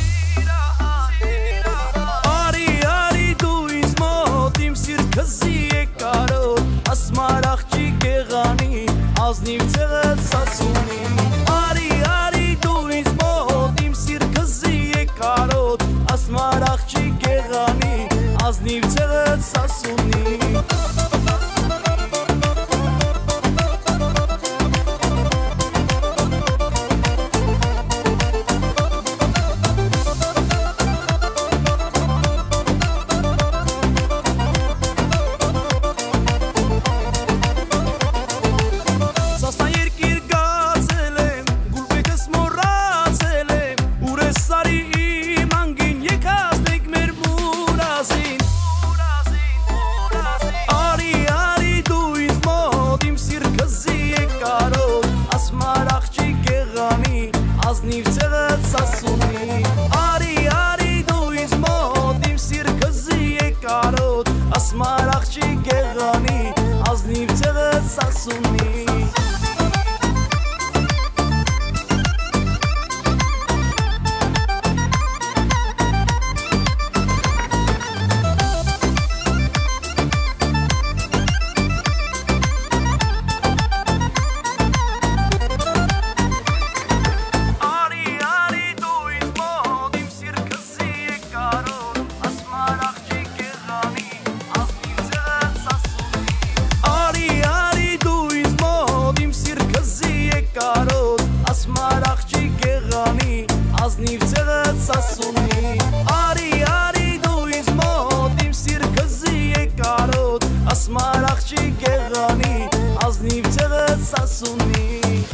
Արի արի դու ինձ մոտ իմ սիրտը զիե կարոտ Ասմար աղջիկ եղանի ազնիվ ցեղը սասունի Արի արի դու ինձ մոտ իմ սիրտը զիե կարոտ Ասմար աղջիկ եղանի ազնիվ ցեղը սասունի Սասնա երկիր գացել եմ, գուլպետս մոռացել եմ Ուր ես սարի իմ անգին, եկացնենք մեր մուրազին Արի ազնիվ ցեղած ասունի Արի, արի դու ինձ մոտ իմ սիրկզի եկարոտ ասմար աղջիկ եղանի ազնիվ ցեղած ասունի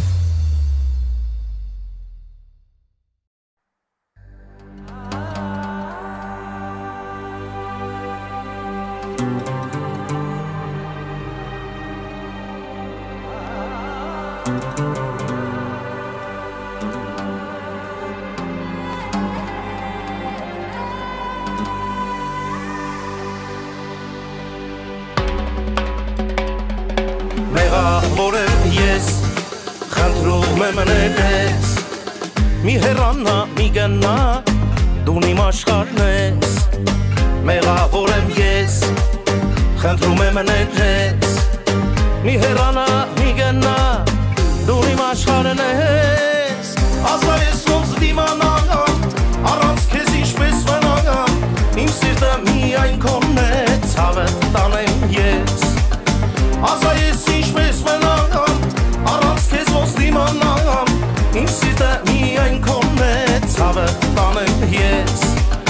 Մեղավոր եմ ես, խնդրում եմ ներես Մի հեռանա, մի գնա, դուն իմ աշխարհն ես Մեղավոր եմ ես, խնդրում եմ ներես Մի հեռանա, մի գնա, դուն իմ աշխարհն ես Ասա ես ոնց դիմանամ, առանց քեզ ինչպես մնամ Իմ սիրտը միայն քոնն է, ցավդ տանեմ ես Ասա ես ինչպես մնամ, առանց քեզ ոնց դիմանամ Իմ սիրտը միայն քոնն է, ցավդ տանեմ ես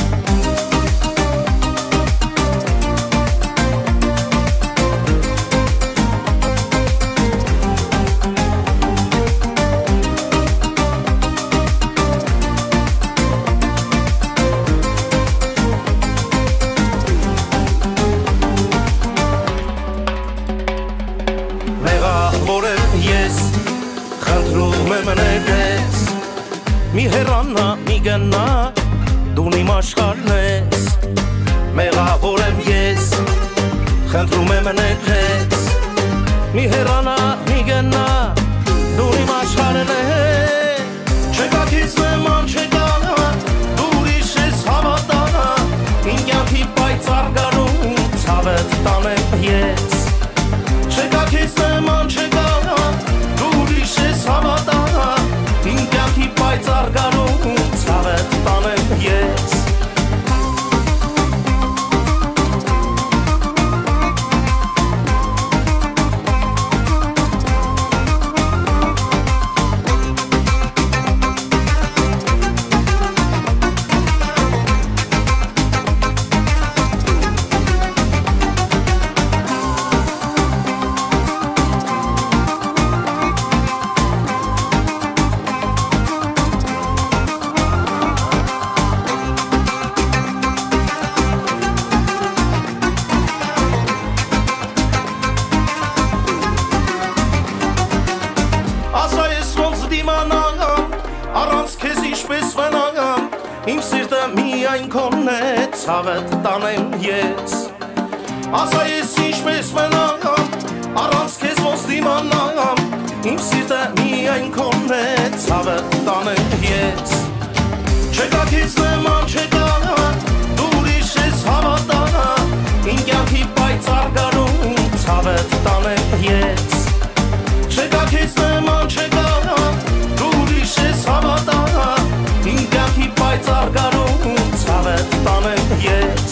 Մի հեռանա, մի գնա, դուն իմ աշխարհն ես Մեղավոր եմ ես, խնդրում եմ ներես Մի հեռանա, մի գնա, դուն իմ աշխարհն ես Չեկա քեզ նման չեկա, դու ուրիշ ես հավատա Իմ կյանքի պայծառ գարուն, ցավդ տանեմ ես Չեկա քեզ նման չեկա, դու ուրիշ ես հավատա Իմ կյանքի պայծառ գարուն, ցավդ տանեմ ես Իմ սիրտը միայն քոնն է, ցավդ տանեմ ես Ասա ես ինչպես մնամ, առանց քեզ ոնց դիմանամ Իմ սիրտը միայն քոնն է, ցավդ տանեմ ես Չեկա քեզ նման չեկա, դու ուրիշ ես հավատա Իմ կյանքի պայծառ գարուն, ցավդ տանեմ ես Չեկա քեզ նման չեկա, դու ուրիշ ես հավատա Իմ կյանքի պայծառ գարուն, ցավդ տանեմ ես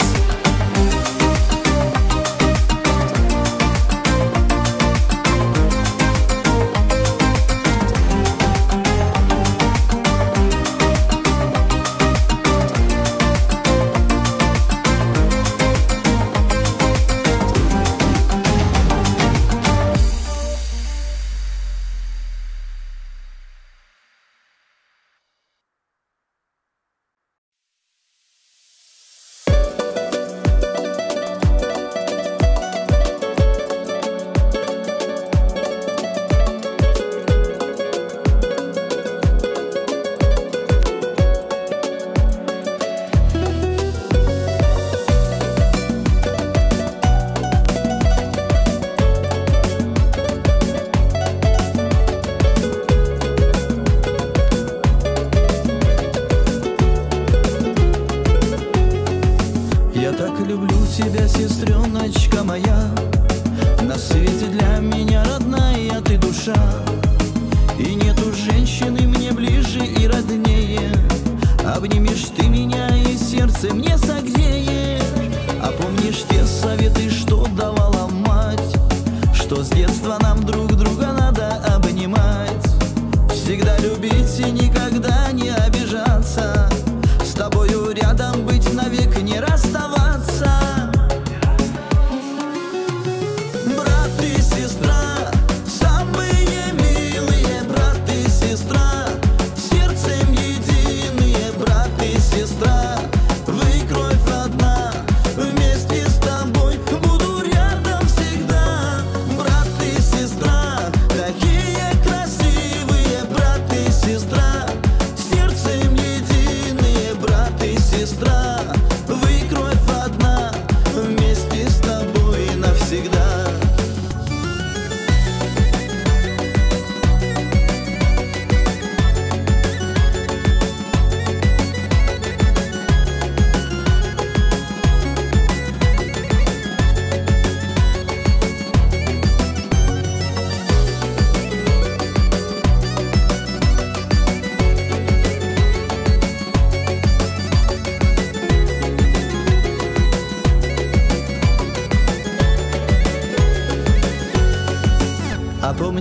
тебя, сестреночка моя. На свете для меня родная ты душа. И нету женщины мне ближе и роднее. Обнимешь ты меня и сердце мне согреешь. А помнишь те советы, что давала мать, что с детства нам друг друга надо обнимать, всегда любить и никогда не обижаться.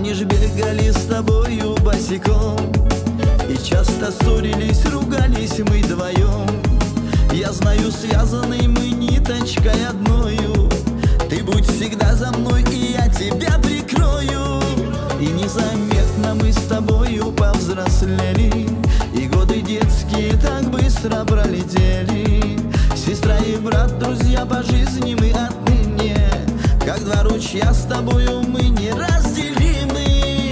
Помнишь, бегали с тобою босиком, и часто ссорились, ругались мы вдвоем. Я знаю, связаны мы ниточкой одною. Ты будь всегда за мной, и я тебя прикрою. И незаметно мы с тобою повзрослели, и годы детские так быстро пролетели. Сестра и брат, друзья по жизни мы отныне, как два ручья с тобою мы неразделимы.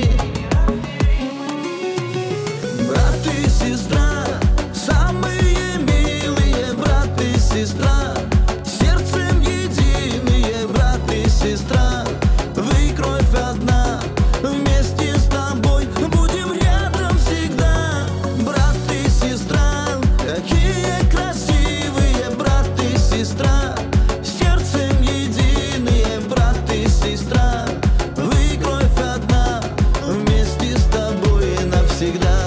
Брат и сестра, самые милые, брат и сестра, сердцем единые, брат и сестра. Вы кровь одна, вместе с тобой будем рядом всегда. Брат и сестра, какие красивые, брат и сестра, сердцем единые, брат и сестра. Вы кровь одна, вместе с тобой навсегда.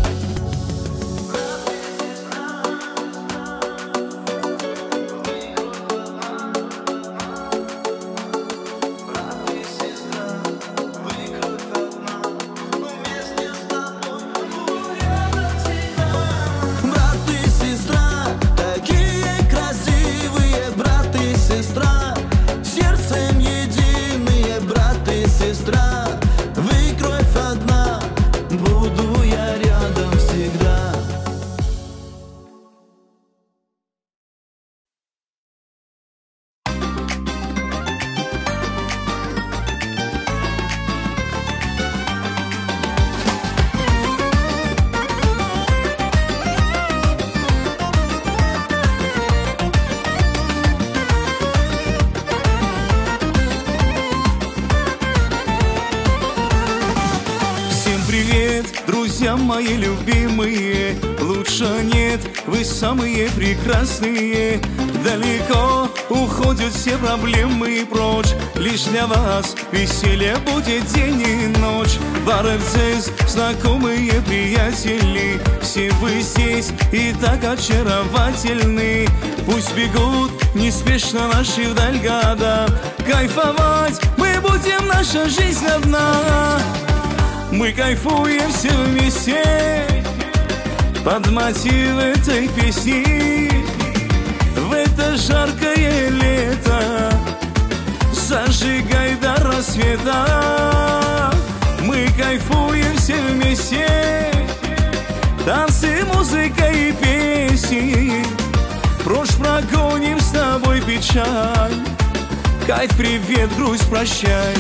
Брат и сестра, такие красивые, брат и сестра, сердцем единые, брат и сестра. Вы кровь одна, буду я рядом всегда. Всем привет, друзья мои любимые. Лучше нет, вы самые прекрасные. Далеко уходят все проблемы прочь. Лишь для вас веселье будет день и ночь. Бары здесь знакомые приятели, все вы здесь и так очаровательны. Пусть бегут неспешно наши вдаль года, кайфовать мы будем, наша жизнь одна. Мы кайфуем все вместе под мотив этой песни. В это жаркое лето зажигай до рассвета. Мы кайфуем все вместе, танцы, музыка и песни. Прочь прогоним с тобой печаль, кайф, привет, грусть, прощай.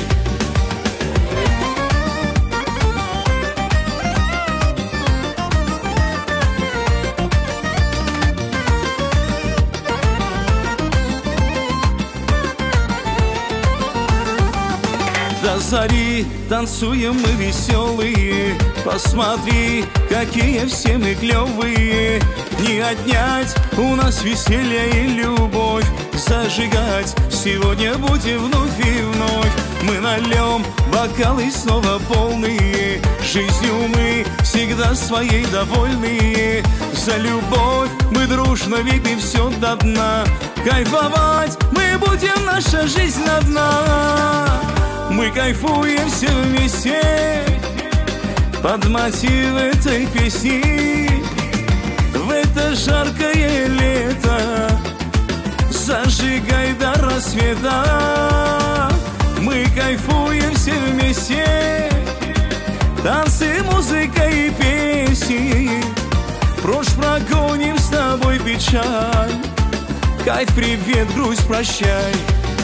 До зари танцуем мы веселые, посмотри, какие все мы клевые. Не отнять у нас веселье и любовь, зажигать сегодня будем вновь и вновь. Мы нальем бокалы снова полные, жизнью мы всегда своей довольные. За любовь мы дружно выпьем все до дна, кайфовать мы будем, наша жизнь одна. Мы кайфуем все вместе под мотив этой песни. В это жаркое лето зажигай до рассвета. Мы кайфуем все вместе, танцы, музыка и песни. Прочь прогоним с тобой печаль, кайф, привет, грусть, прощай.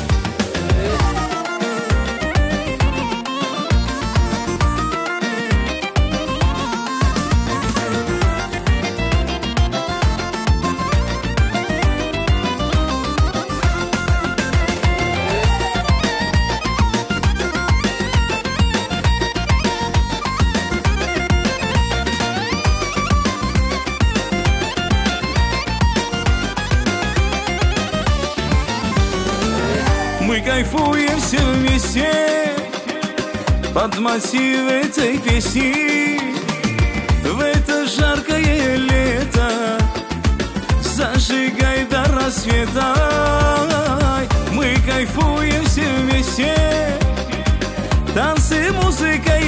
Мы кайфуем все вместе под мотив этой песни. В это жаркое лето зажигай до рассвета. Мы кайфуем все вместе, танцы, музыка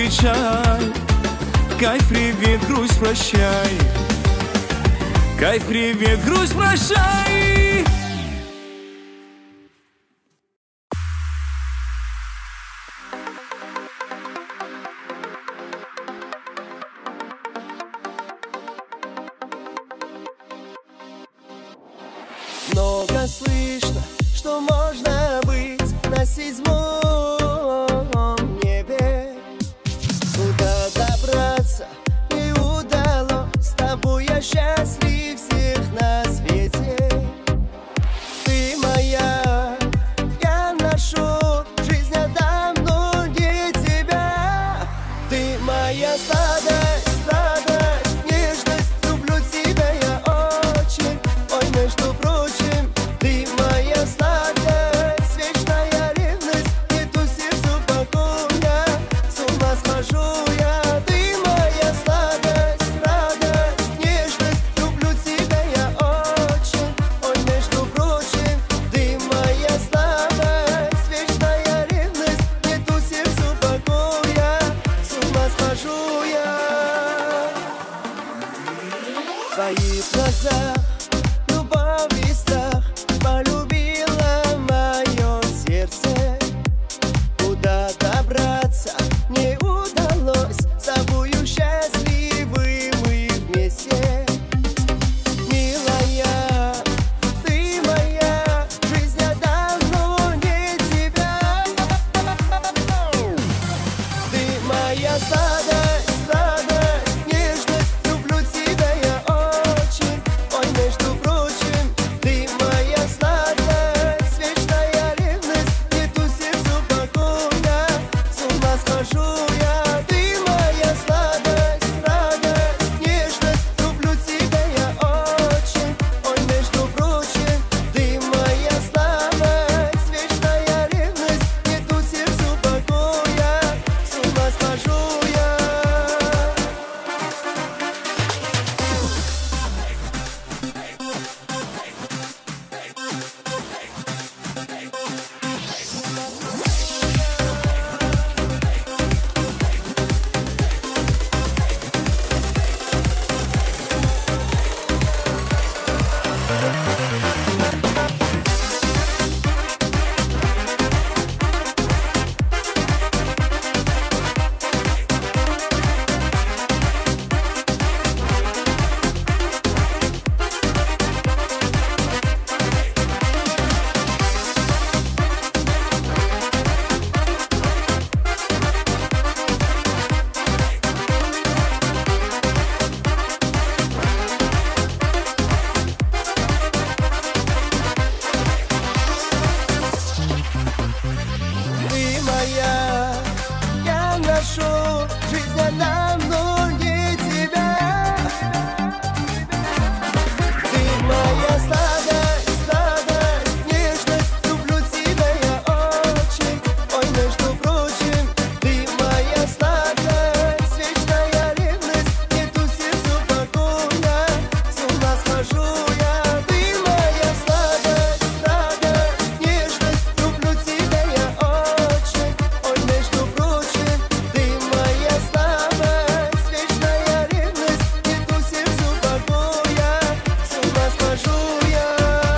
встречай. Кайф, привет, грусть, прощай. Кайф, привет, грусть, прощай. Много слышно, что можно быть на седьмом небе. Куда добраться не удалось, с тобой я счастлив всех на свете. Ты моя, я нашел, жизнь отдам, но не тебя. Ты моя сладость, радость, нежность, люблю тебя я очень. Ой, между прочим, ты моя сладость, вечная ревность, нету сердцу покоя, с ума схожу я. Ты моя сладость, радость, нежность, люблю тебя я очень. Ой, между прочим, ты моя сладость, вечная ревность, нету сердцу покоя, с ума схожу я. В твоих глазах любовь и страх полюбила мое сердце. Куда добраться не удалось, с тобою счастливы мы вместе. Милая, ты моя, жизнь отдам, но не тебя. Ты моя сладость, радость, нежность, люблю тебя я очень. Ой, между прочим, ты моя сладость, вечная ревность, нету сердцу покоя, с ума схожу я. Ты моя сладость, радость, нежность, люблю тебя я очень. Ой, между прочим, ты моя сладость, вечная ревность, нету сердцу покоя, с ума схожу я. Ты моя, я нашел, жизнь отдам, но не тебя. Ты моя сладость, радость, нежность, люблю тебя я очень. Ой, между прочим, ты моя сладость, вечная ревность, нету сердцу покоя, с ума схожу я. Ты моя сладость, радость, нежность, люблю тебя я очень. Ой, между прочим, ты моя слабость, вечная ревность, нету сердцу покоя, с ума схожу я.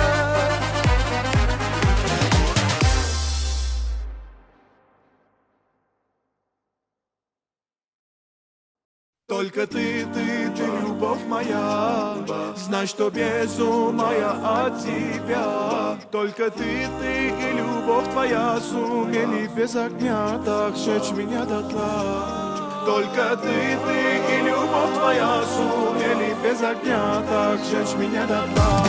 Только ты, ты, ты, любовь моя, знай, что без ума я от тебя. Только ты, ты и любовь твоя сумели без огня так сжечь меня дотла. Только ты, ты и любовь твоя сумели без огня так сжечь меня дотла.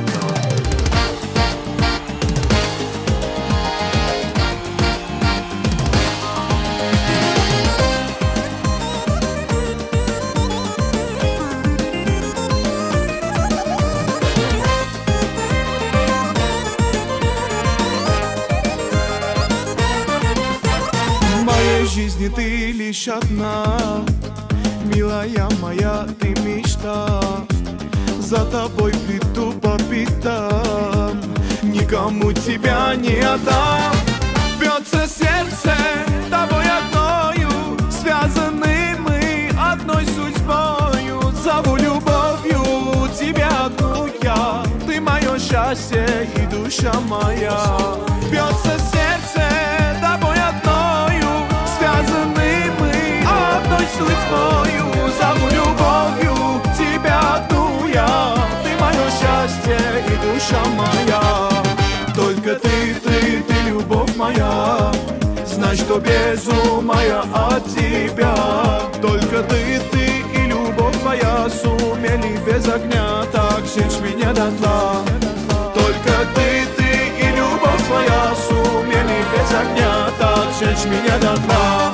жизни ты лишь одна, милая моя, ты мечта. За тобой приду по пятам, никому тебя не отдам. Бьется сердце тобой одною, связано душа моя. Бьется сердце тобой одною, связаны мы одной судьбою. Зову любовью тебя одну я, ты мое счастье и душа моя. Только ты, ты, ты любовь моя, знай, что без ума я от тебя. Только ты, ты и любовь твоя сумели без огня так сжечь меня дотла. Только ты, ты и любовь твоя сумели без огня так сжечь меня дотла.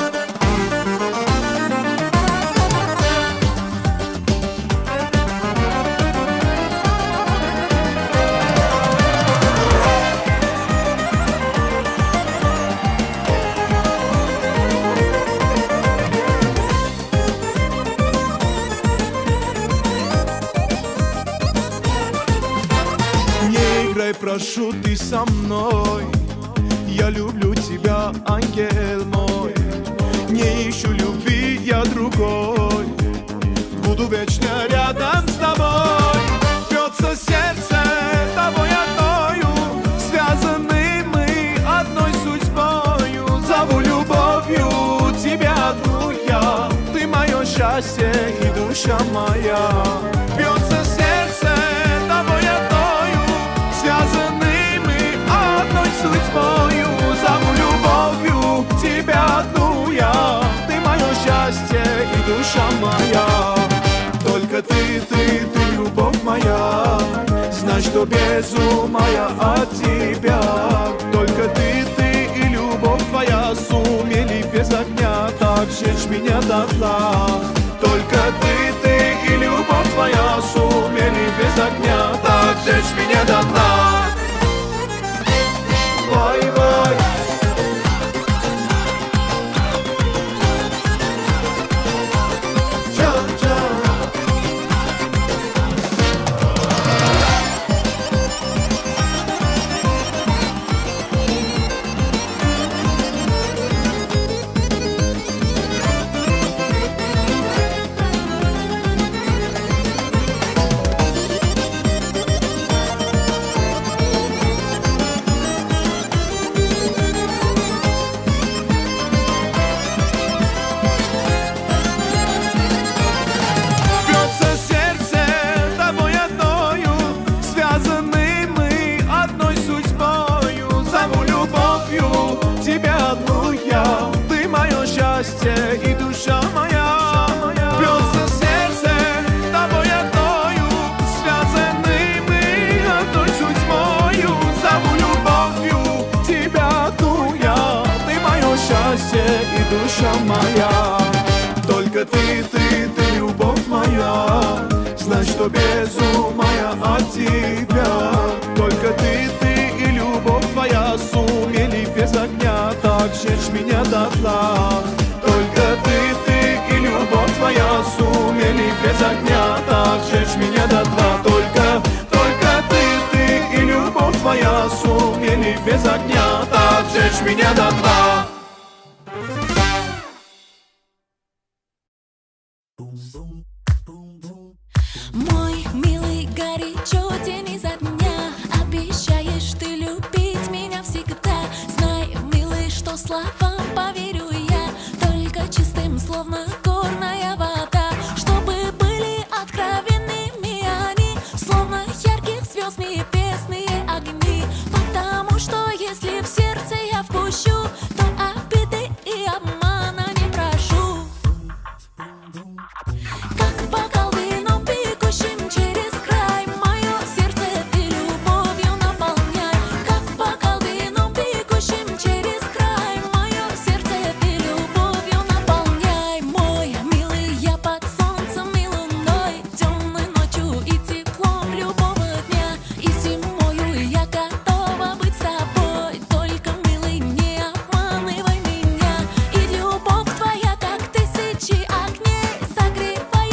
Прошу, ты со мной, я люблю тебя, ангел мой. Не ищу любви, я другой, буду вечно рядом с тобой. Бьется сердце тобой одною, связаны мы одной судьбою. Зову любовью тебя одну я, ты мое счастье и душа моя. Бьется сердце тобой одною, связаны мы одной судьбою. Зову любовью тебя одну я, ты мое счастье и душа моя. Только ты, ты, ты любовь моя, знай, что без ума я от тебя. Только ты, ты и любовь твоя сумели без огня так сжечь меня дотла. Только ты, ты и любовь твоя сумели без огня так сжечь меня дотла. Вай-вай. И душа моя, бьется сердце тобой одною, связаны мы одной судьбою. Зову любовью тебя одну я, ты мое счастье и душа моя. Только ты, ты, ты любовь моя, знай, что без ума я от тебя. Только ты, ты и любовь твоя сумели без огня так сжечь меня дотла. Только ты, ты и любовь твоя сумели без огня так сжечь меня дотла. Только, только ты, ты и любовь твоя сумели без огня так сжечь меня дотла. Мой милый, горячо день изо дня, обещаешь ты любить меня всегда. Знай, милый, что словам поверю я, только чистым, словно горная вода. Чтобы были откровенными они, словно ярких звезд небесные огни. Потому что если в сердце я впущу, то обиды и обмана не прошу. Как бокал вином бегущим через край, мое сердце ты любовью наполняй. Как бокал вином бегущим через край, мое сердце ты любовью наполняй. Мой милый, я под солнцем и луной, темной ночью и теплом любого дня. И зимою я готова быть с тобой, только, милый, не обманывай меня. И любовь твоя, как тысячи огней, согревает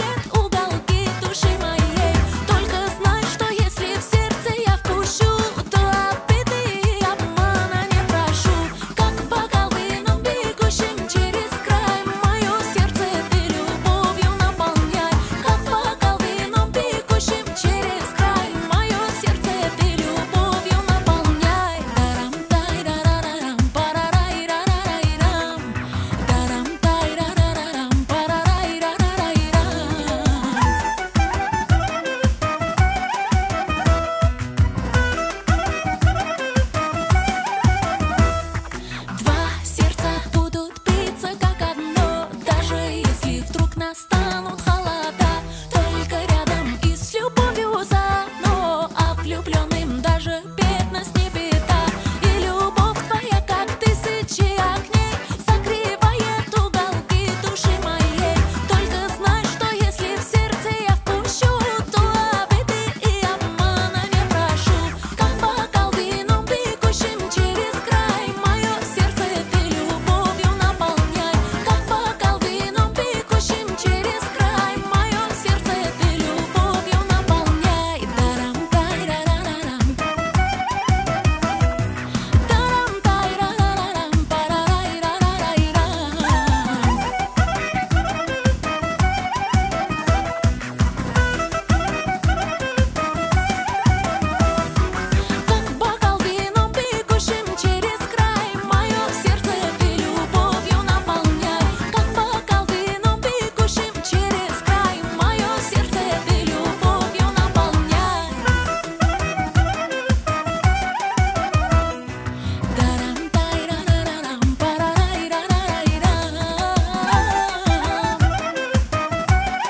станут холода. Только рядом и с любовью заодно, а влюбленным даже бедность не беда. И любовь твоя, как тысячи огней, согревает уголки души моей. Только знай, что если в сердце я впущу, то обиды и обмана не прошу. Как бокал вином, бегущим через край, мое сердце ты любовью наполняй. Как бокал вином, бегущим через край, мое сердце ты любовью наполняй. Дарам-тай-ра-ра-рам, дарам-тай-ра-ра-рам, парарай-ра-ра-рай-рам. Как бокал вином, бегущим через край, мое сердце ты любовью наполняй. Как бокал вином, бегущим через край, мое сердце ты любовью наполняй. Дарам-тай-ра-ра-рам, парарай-ра-ра-рай-рам.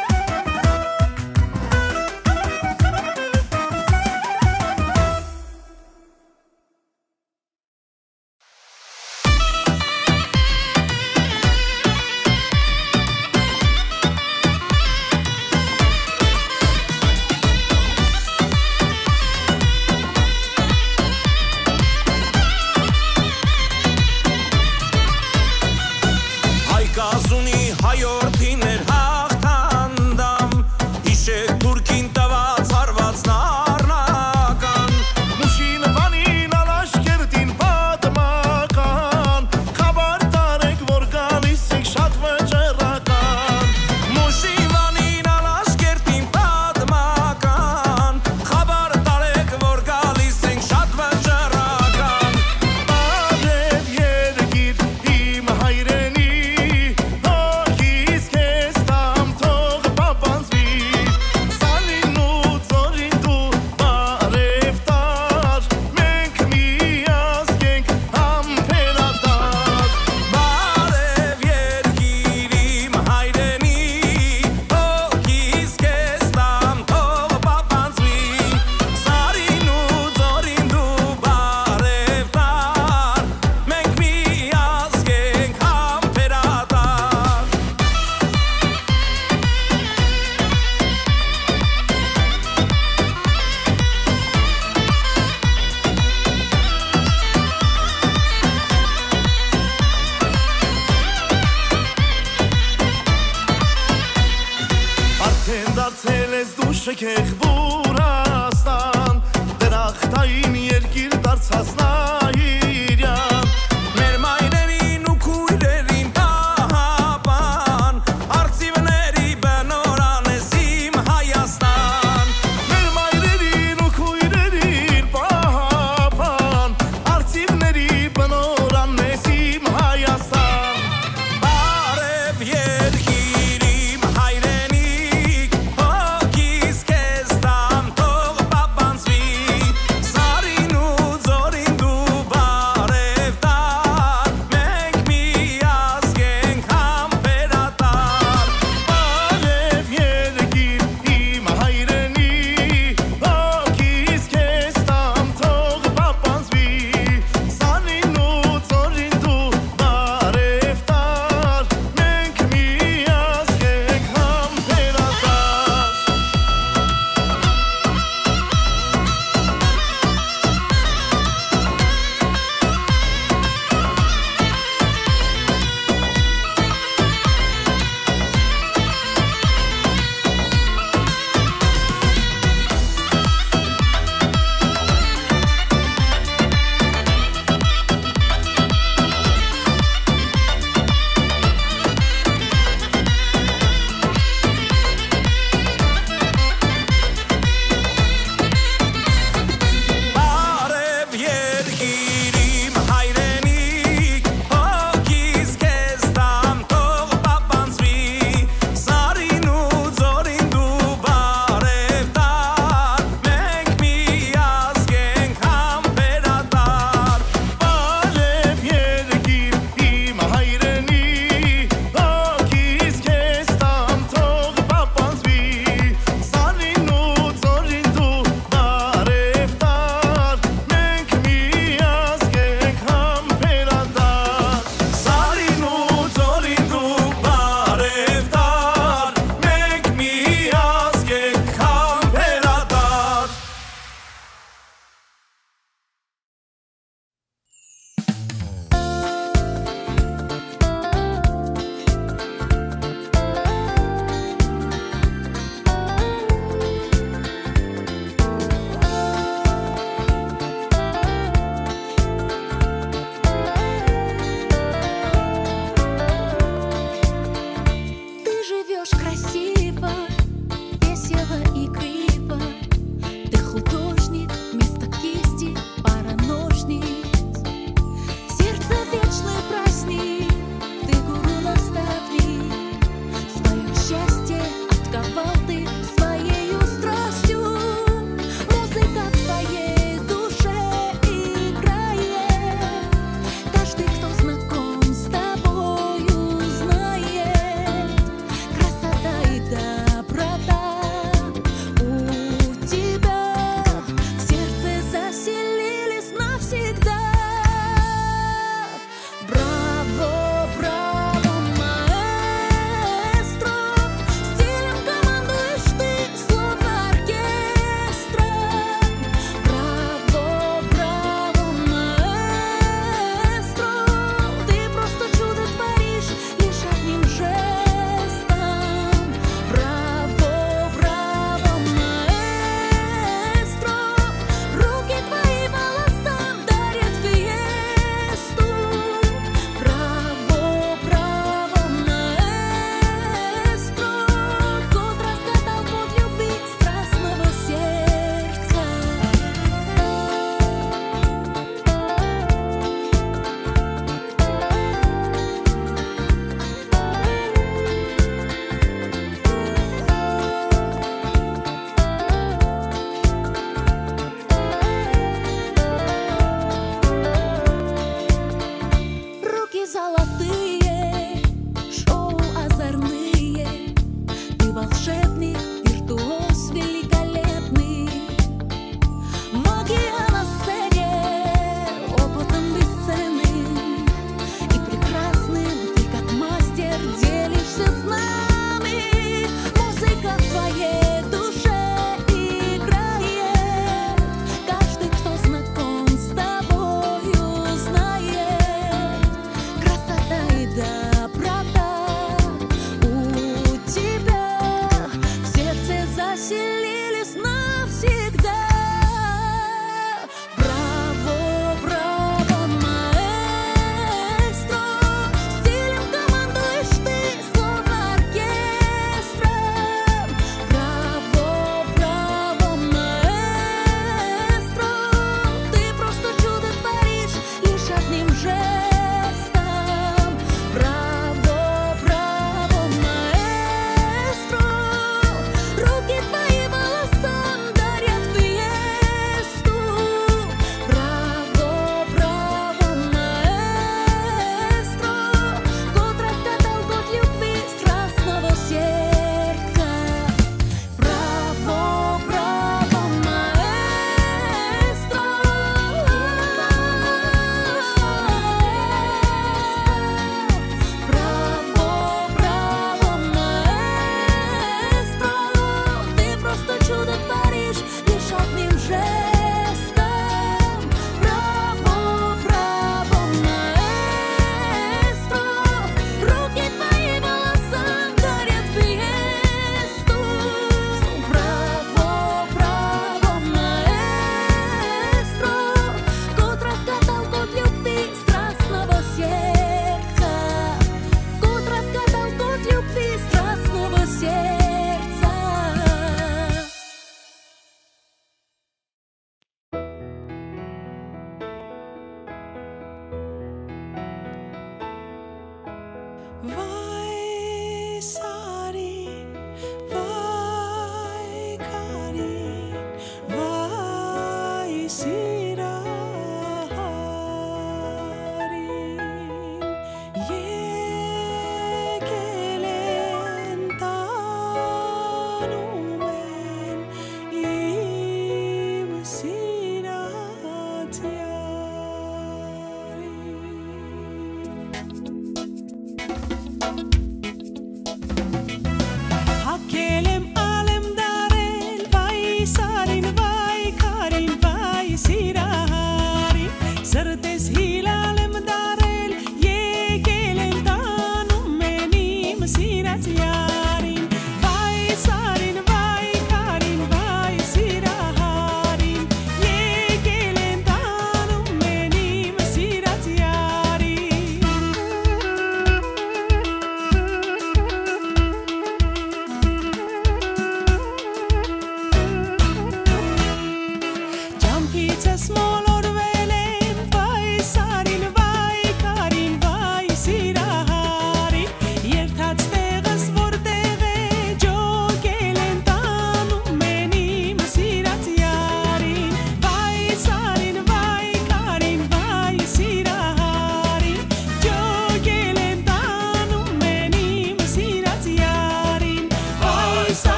Հայկազունի հայորդիներ հաղթանդամ, հիշեք թուրքին տված հարված նառնական, Մուշին վանին ալաշկերտին պատմական, խաբար տարեք, որ գալիս եք շատ վճռական, Մուշին վանին ալաշկերտին պատմական, խաբար տարեք, որ գալիս եք շատ վճռական, Արև երգիր իմ հայրենի, հոգիս քեզ տամ թող պապանձվի, Սալին ու ծորին դու բարև տար, մենք միասկ ենք համբերատար, Բարև երգիր իմ հայրենի, հոգիս քեզ տամ թող պապանձվի, Սալին ու ծորին դու բարև տար, մենք միասկ ենք համբերատար. Արդեն դարձել ես դու շքեղ Բուրաստան, դրախտային երկիր դարձած Նայիրյան, մեր մայրերին ու քույրերին պահապան, արծիվների բնորան ես իմ Հայաստան, մեր մայրերին ու քույրերին պահապան, արծիվների բնորան ես իմ Հայաստան, Բարև երգիր իմ հայրենիք, հոգիս քեզ տամ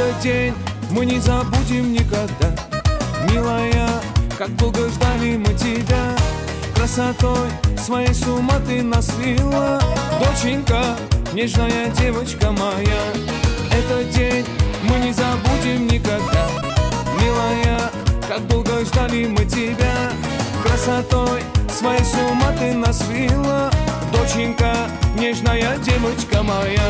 Этот день мы не забудем никогда. Милая, как долго ждали мы тебя. Красотой своей с ума ты нас свела. Доченька, нежная девочка моя. Этот день мы не забудем никогда. Милая, как долго ждали мы тебя. Красотой своей с ума ты нас свела. Доченька, нежная девочка моя.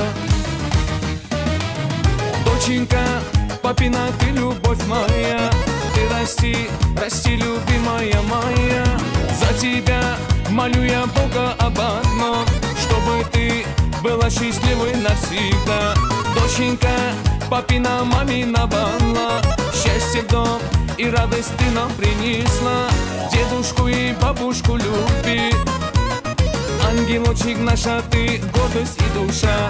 Доченька, папина, ты любовь моя. Ты расти, расти, любимая моя. За тебя молю я Бога об одном, чтобы ты была счастливой навсегда. Доченька, папина, мамина банла. Счастье в дом и радость ты нам принесла. Дедушку и бабушку люби. Ангелочек наша, ты гордость и душа.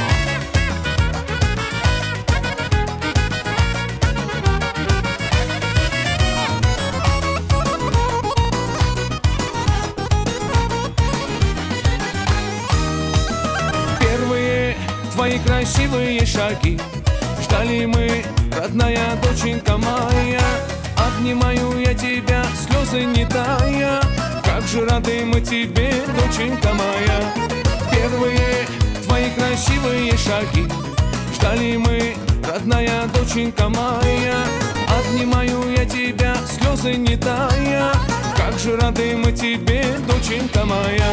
Твои красивые шаги ждали мы, родная доченька моя. Обнимаю я тебя, слезы не тая. Как же рады мы тебе, доченька моя. Первые твои красивые шаги ждали мы, родная доченька моя. Обнимаю я тебя, слезы не тая. Как же рады мы тебе, доченька моя.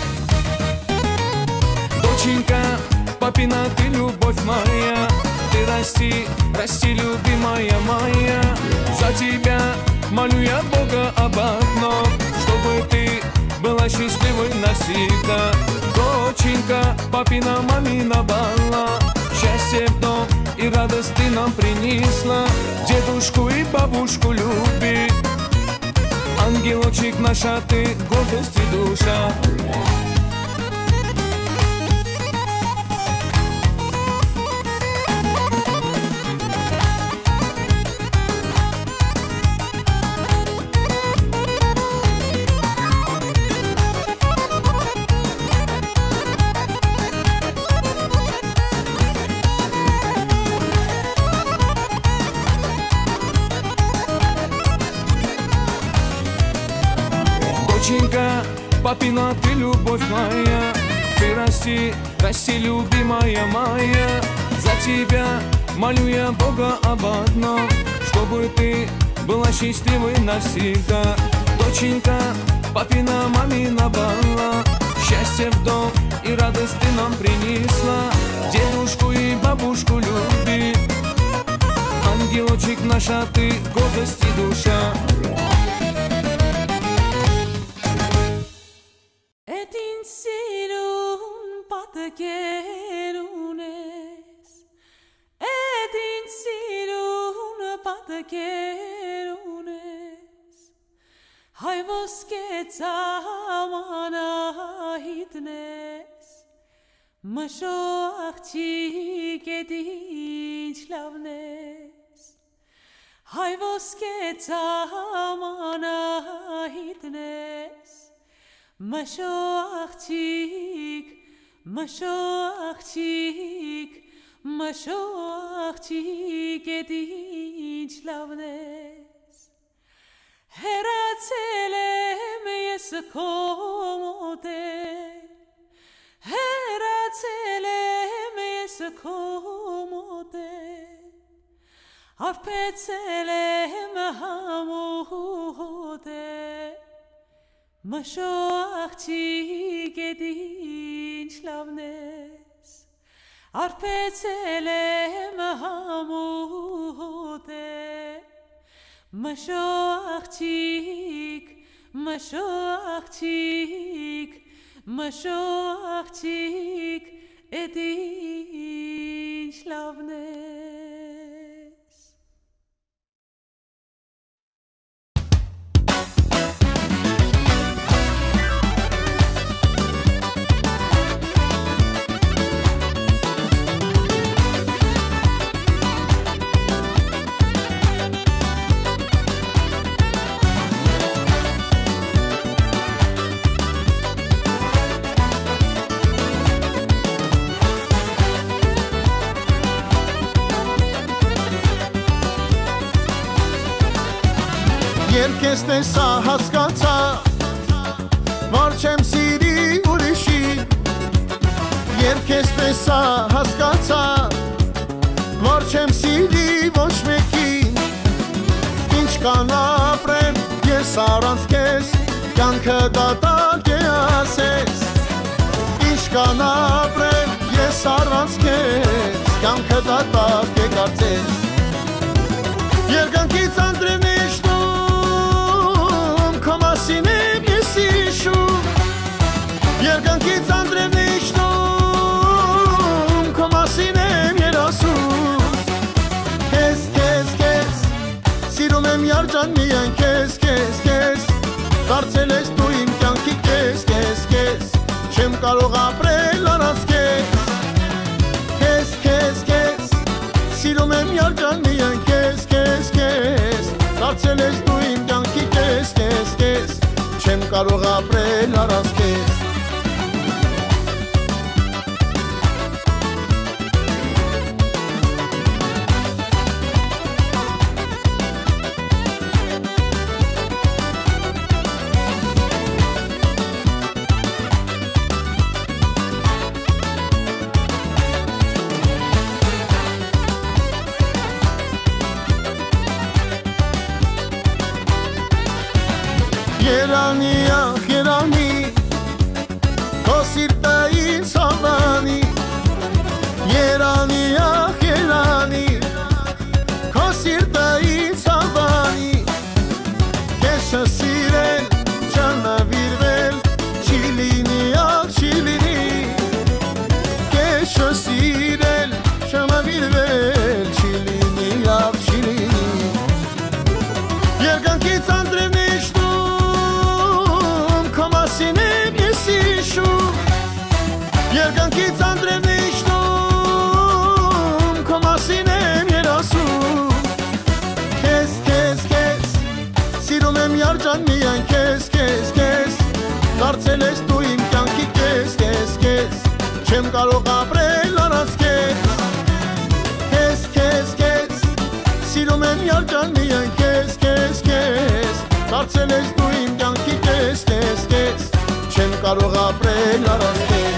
Доченька, папина, ты любовь моя. Ты расти, расти, любимая моя. За тебя молю я Бога об одном, чтобы ты была счастливой навсегда. Доченька, папина, мамина банла. Счастье в дом и радость ты нам принесла. Дедушку и бабушку люби. Ангелочек наша, ты гордость и душа. Доченька, папина, ты любовь моя. Ты расти, расти, любимая моя. За тебя молю я Бога об одном, чтобы ты была счастливой навсегда. Доченька, папина, мамина банла. Счастье в дом и радость ты нам принесла. Дедушку и бабушку люби. Ангелочек наша, ты гордость и душа. Հայ ոսկե ծամանահիտնես մշո աղջիկ էդ ինչ լավնես Հայ ոսկե ծամանահիտնես մշո աղջիկ մշո աղջիկ մշո աղջիկ էդ ինչ լավնես Հեռացել եմ ես քո մոտեր Հեռացել եմ ես քո մոտեր Արփեցել եմ համոհոտեր Մշո աղջիկ էդ ինչ լավնես Արփեցել եմ համոհոտեր Մշո աղջիկ, մշո աղջիկ, մշո աղջիկ, էդ ինչ լավնես քեզ տեսա հասկացա որ չեմ սիրի ուրիշին Երբ քեզ տեսա հասկացա որ չեմ սիրի ոչ մեկին Ինչ կան ապրեմ ես առանց քեզ կյանքը դատարկ է ասես Ինչ կան ապրեմ ես առանց քեզ կյանքը դատարկ է կարծես Երկնքից անձրևն է իջնում քո մասին եմ ես հիշում Երկնքից անձրևն է իջնում քո մասին եմ երազում Քեզ, քեզ, քեզ սիրում եմ յարջան միայն քեզ, քեզ, քեզ Դարձել ես դու իմ կյանքի քեզ, քեզ, քեզ Չեմ կարող ապրել առանց քեզ Քեզ, քեզ, քեզ Սիրում եմ յարջան միայն քեզ, քեզ, քեզ Դարձել ես դու իմ կյանքի քեզ, քեզ, քեզ Չեմ կարող ապրել առանց քեզ Երանի ախ երանի քո սիրտը ինձ հավանի Երանի ախ երանի քո սիրտը ինձ հավանի Քեզ չսիրել չնվիրվել չի լինի ախ չի լինի Քեզ չսիրել չնվիրվել չի լինի ախ չի լինի Երկնքից անձրևն է Երկնքից անձրևն է իջնում քո մասին եմ երազում Քեզ, քեզ, քեզ սիրում եմ յարջան միայն քեզ, քեզ, քեզ Դարձել ես դու իմ կյանքի քեզ, քեզ, քեզ Չեմ կարող ապրել առանց քեզ Քեզ, քեզ, քեզ սիրում եմ յարջան միայն քեզ, քեզ, քեզ Դարձել ես դու իմ կյանքի քեզ, քեզ, քեզ Չեմ կարող ապրել առանց քեզ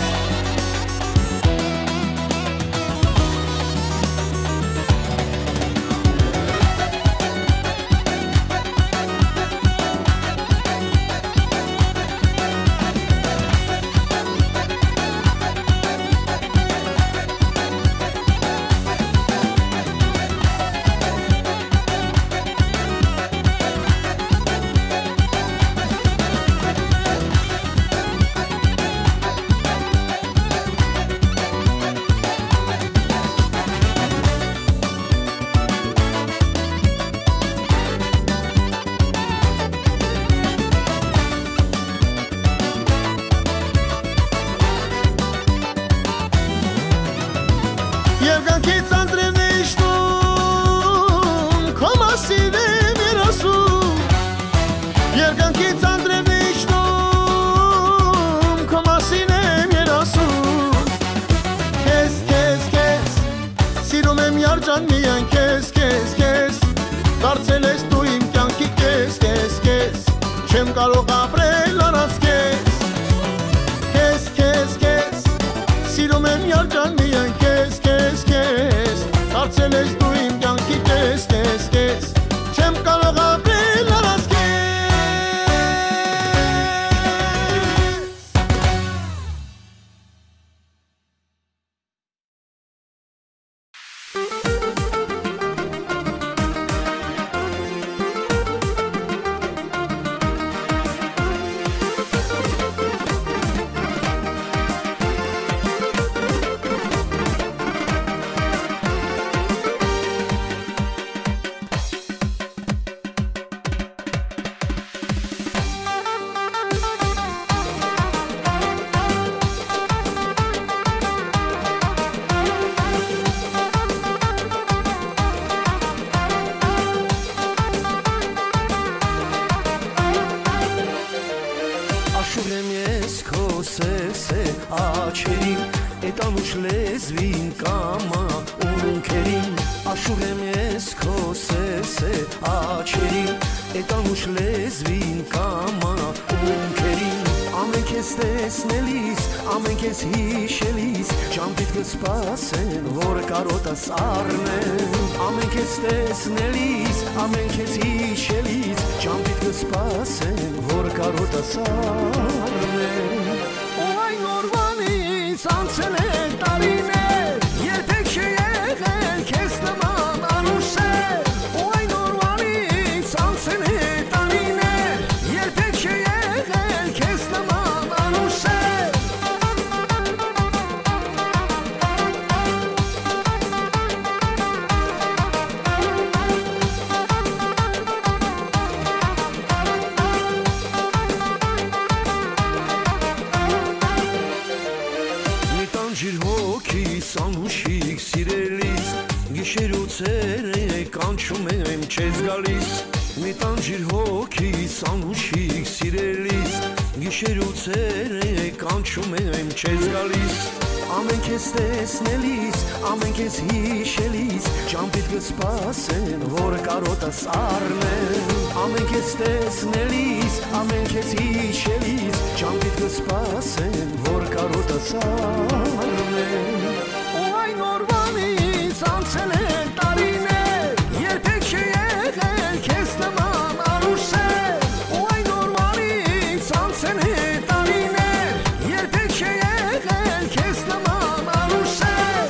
Երկնքից անձրևն է իջնում քո մասին եմ երազում Երկնքից անձրևն է իջնում քո մասին եմ երազում Քեզ, քեզ, քեզ սիրում եմ յարջան միայն քեզ, քեզ, քեզ Դարձել ես դու իմ կյանքի քեզ, քեզ, քեզ Չեմ կարող ապրել առանց քեզ Քեզ, քեզ, քեզ սիրում եմ յարջան միայն քեզ, քեզ, քեզ Դարձել ես դու իմ կյանքի քեզ, քեզ, քեզ Չեմ կարող ապրել առանց քեզ աչերին, էտ անուշ լեզվին կամա ունքերին, աշուղ եմ ես քո սերսե աչերին, Եկան ուշ լեզվին կամա ունքերին Ամենք ես տեսնելիս, ամենք ես հիշելիս Ճամպիտ կսպասեն, որ կարոտս առնեն Ամենք ես տեսնելիս, ամենք ես հիշելիս Ճամպիտ կսպասեն, որ կարոտս առնեն Ու այն օրվանից անցել է տարիներ Երբեք չի եղել քեզ նման անուշեր Ու այն օրվանից անցել է տարիներ Երբեք չի եղել քեզ նման անուշեր Մի տանջիր հոգիս անուշիկ սիրելիս Գիշեր ու ցերեկ կանչում եմ չես գալիս Մի տանջիր հոգիս անուշիկ սիրելիս Գիշեր ու ցերեկ կանչում եմ չես գալիս Ամենք ես տեսնելիս, ամենք ես հիշելիս Ճամպիտ կսպասեն, որ կարոտս առնեն Ամենք ես տեսնելիս, ամենք ես հիշելիս Ճամպիտ կսպասեն, որ կարոտս առնեն Ու այն օրվանից անցել է տարիներ Երբեք չի եղել քեզ նման անուշեր Ու այն օրվանից անցել է տարիներ Երբեք չի եղել քեզ նման անուշեր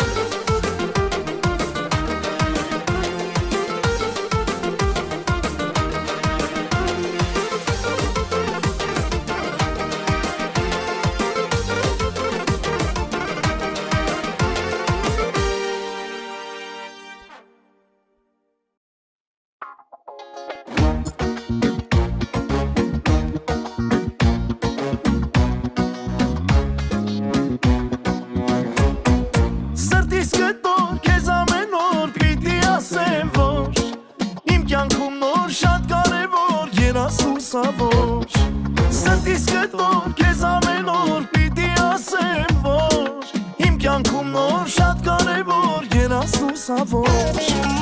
Սրտիս գտոր քեզ ամեն օր պիտի ասեմ որ Իմ կյանքում նոր շատ կարևոր երասուսավոր Սրտիս գտոր քեզ ամեն օր պիտի ասեմ որ Իմ կյանքում նոր շատ կարևոր երասուսավոր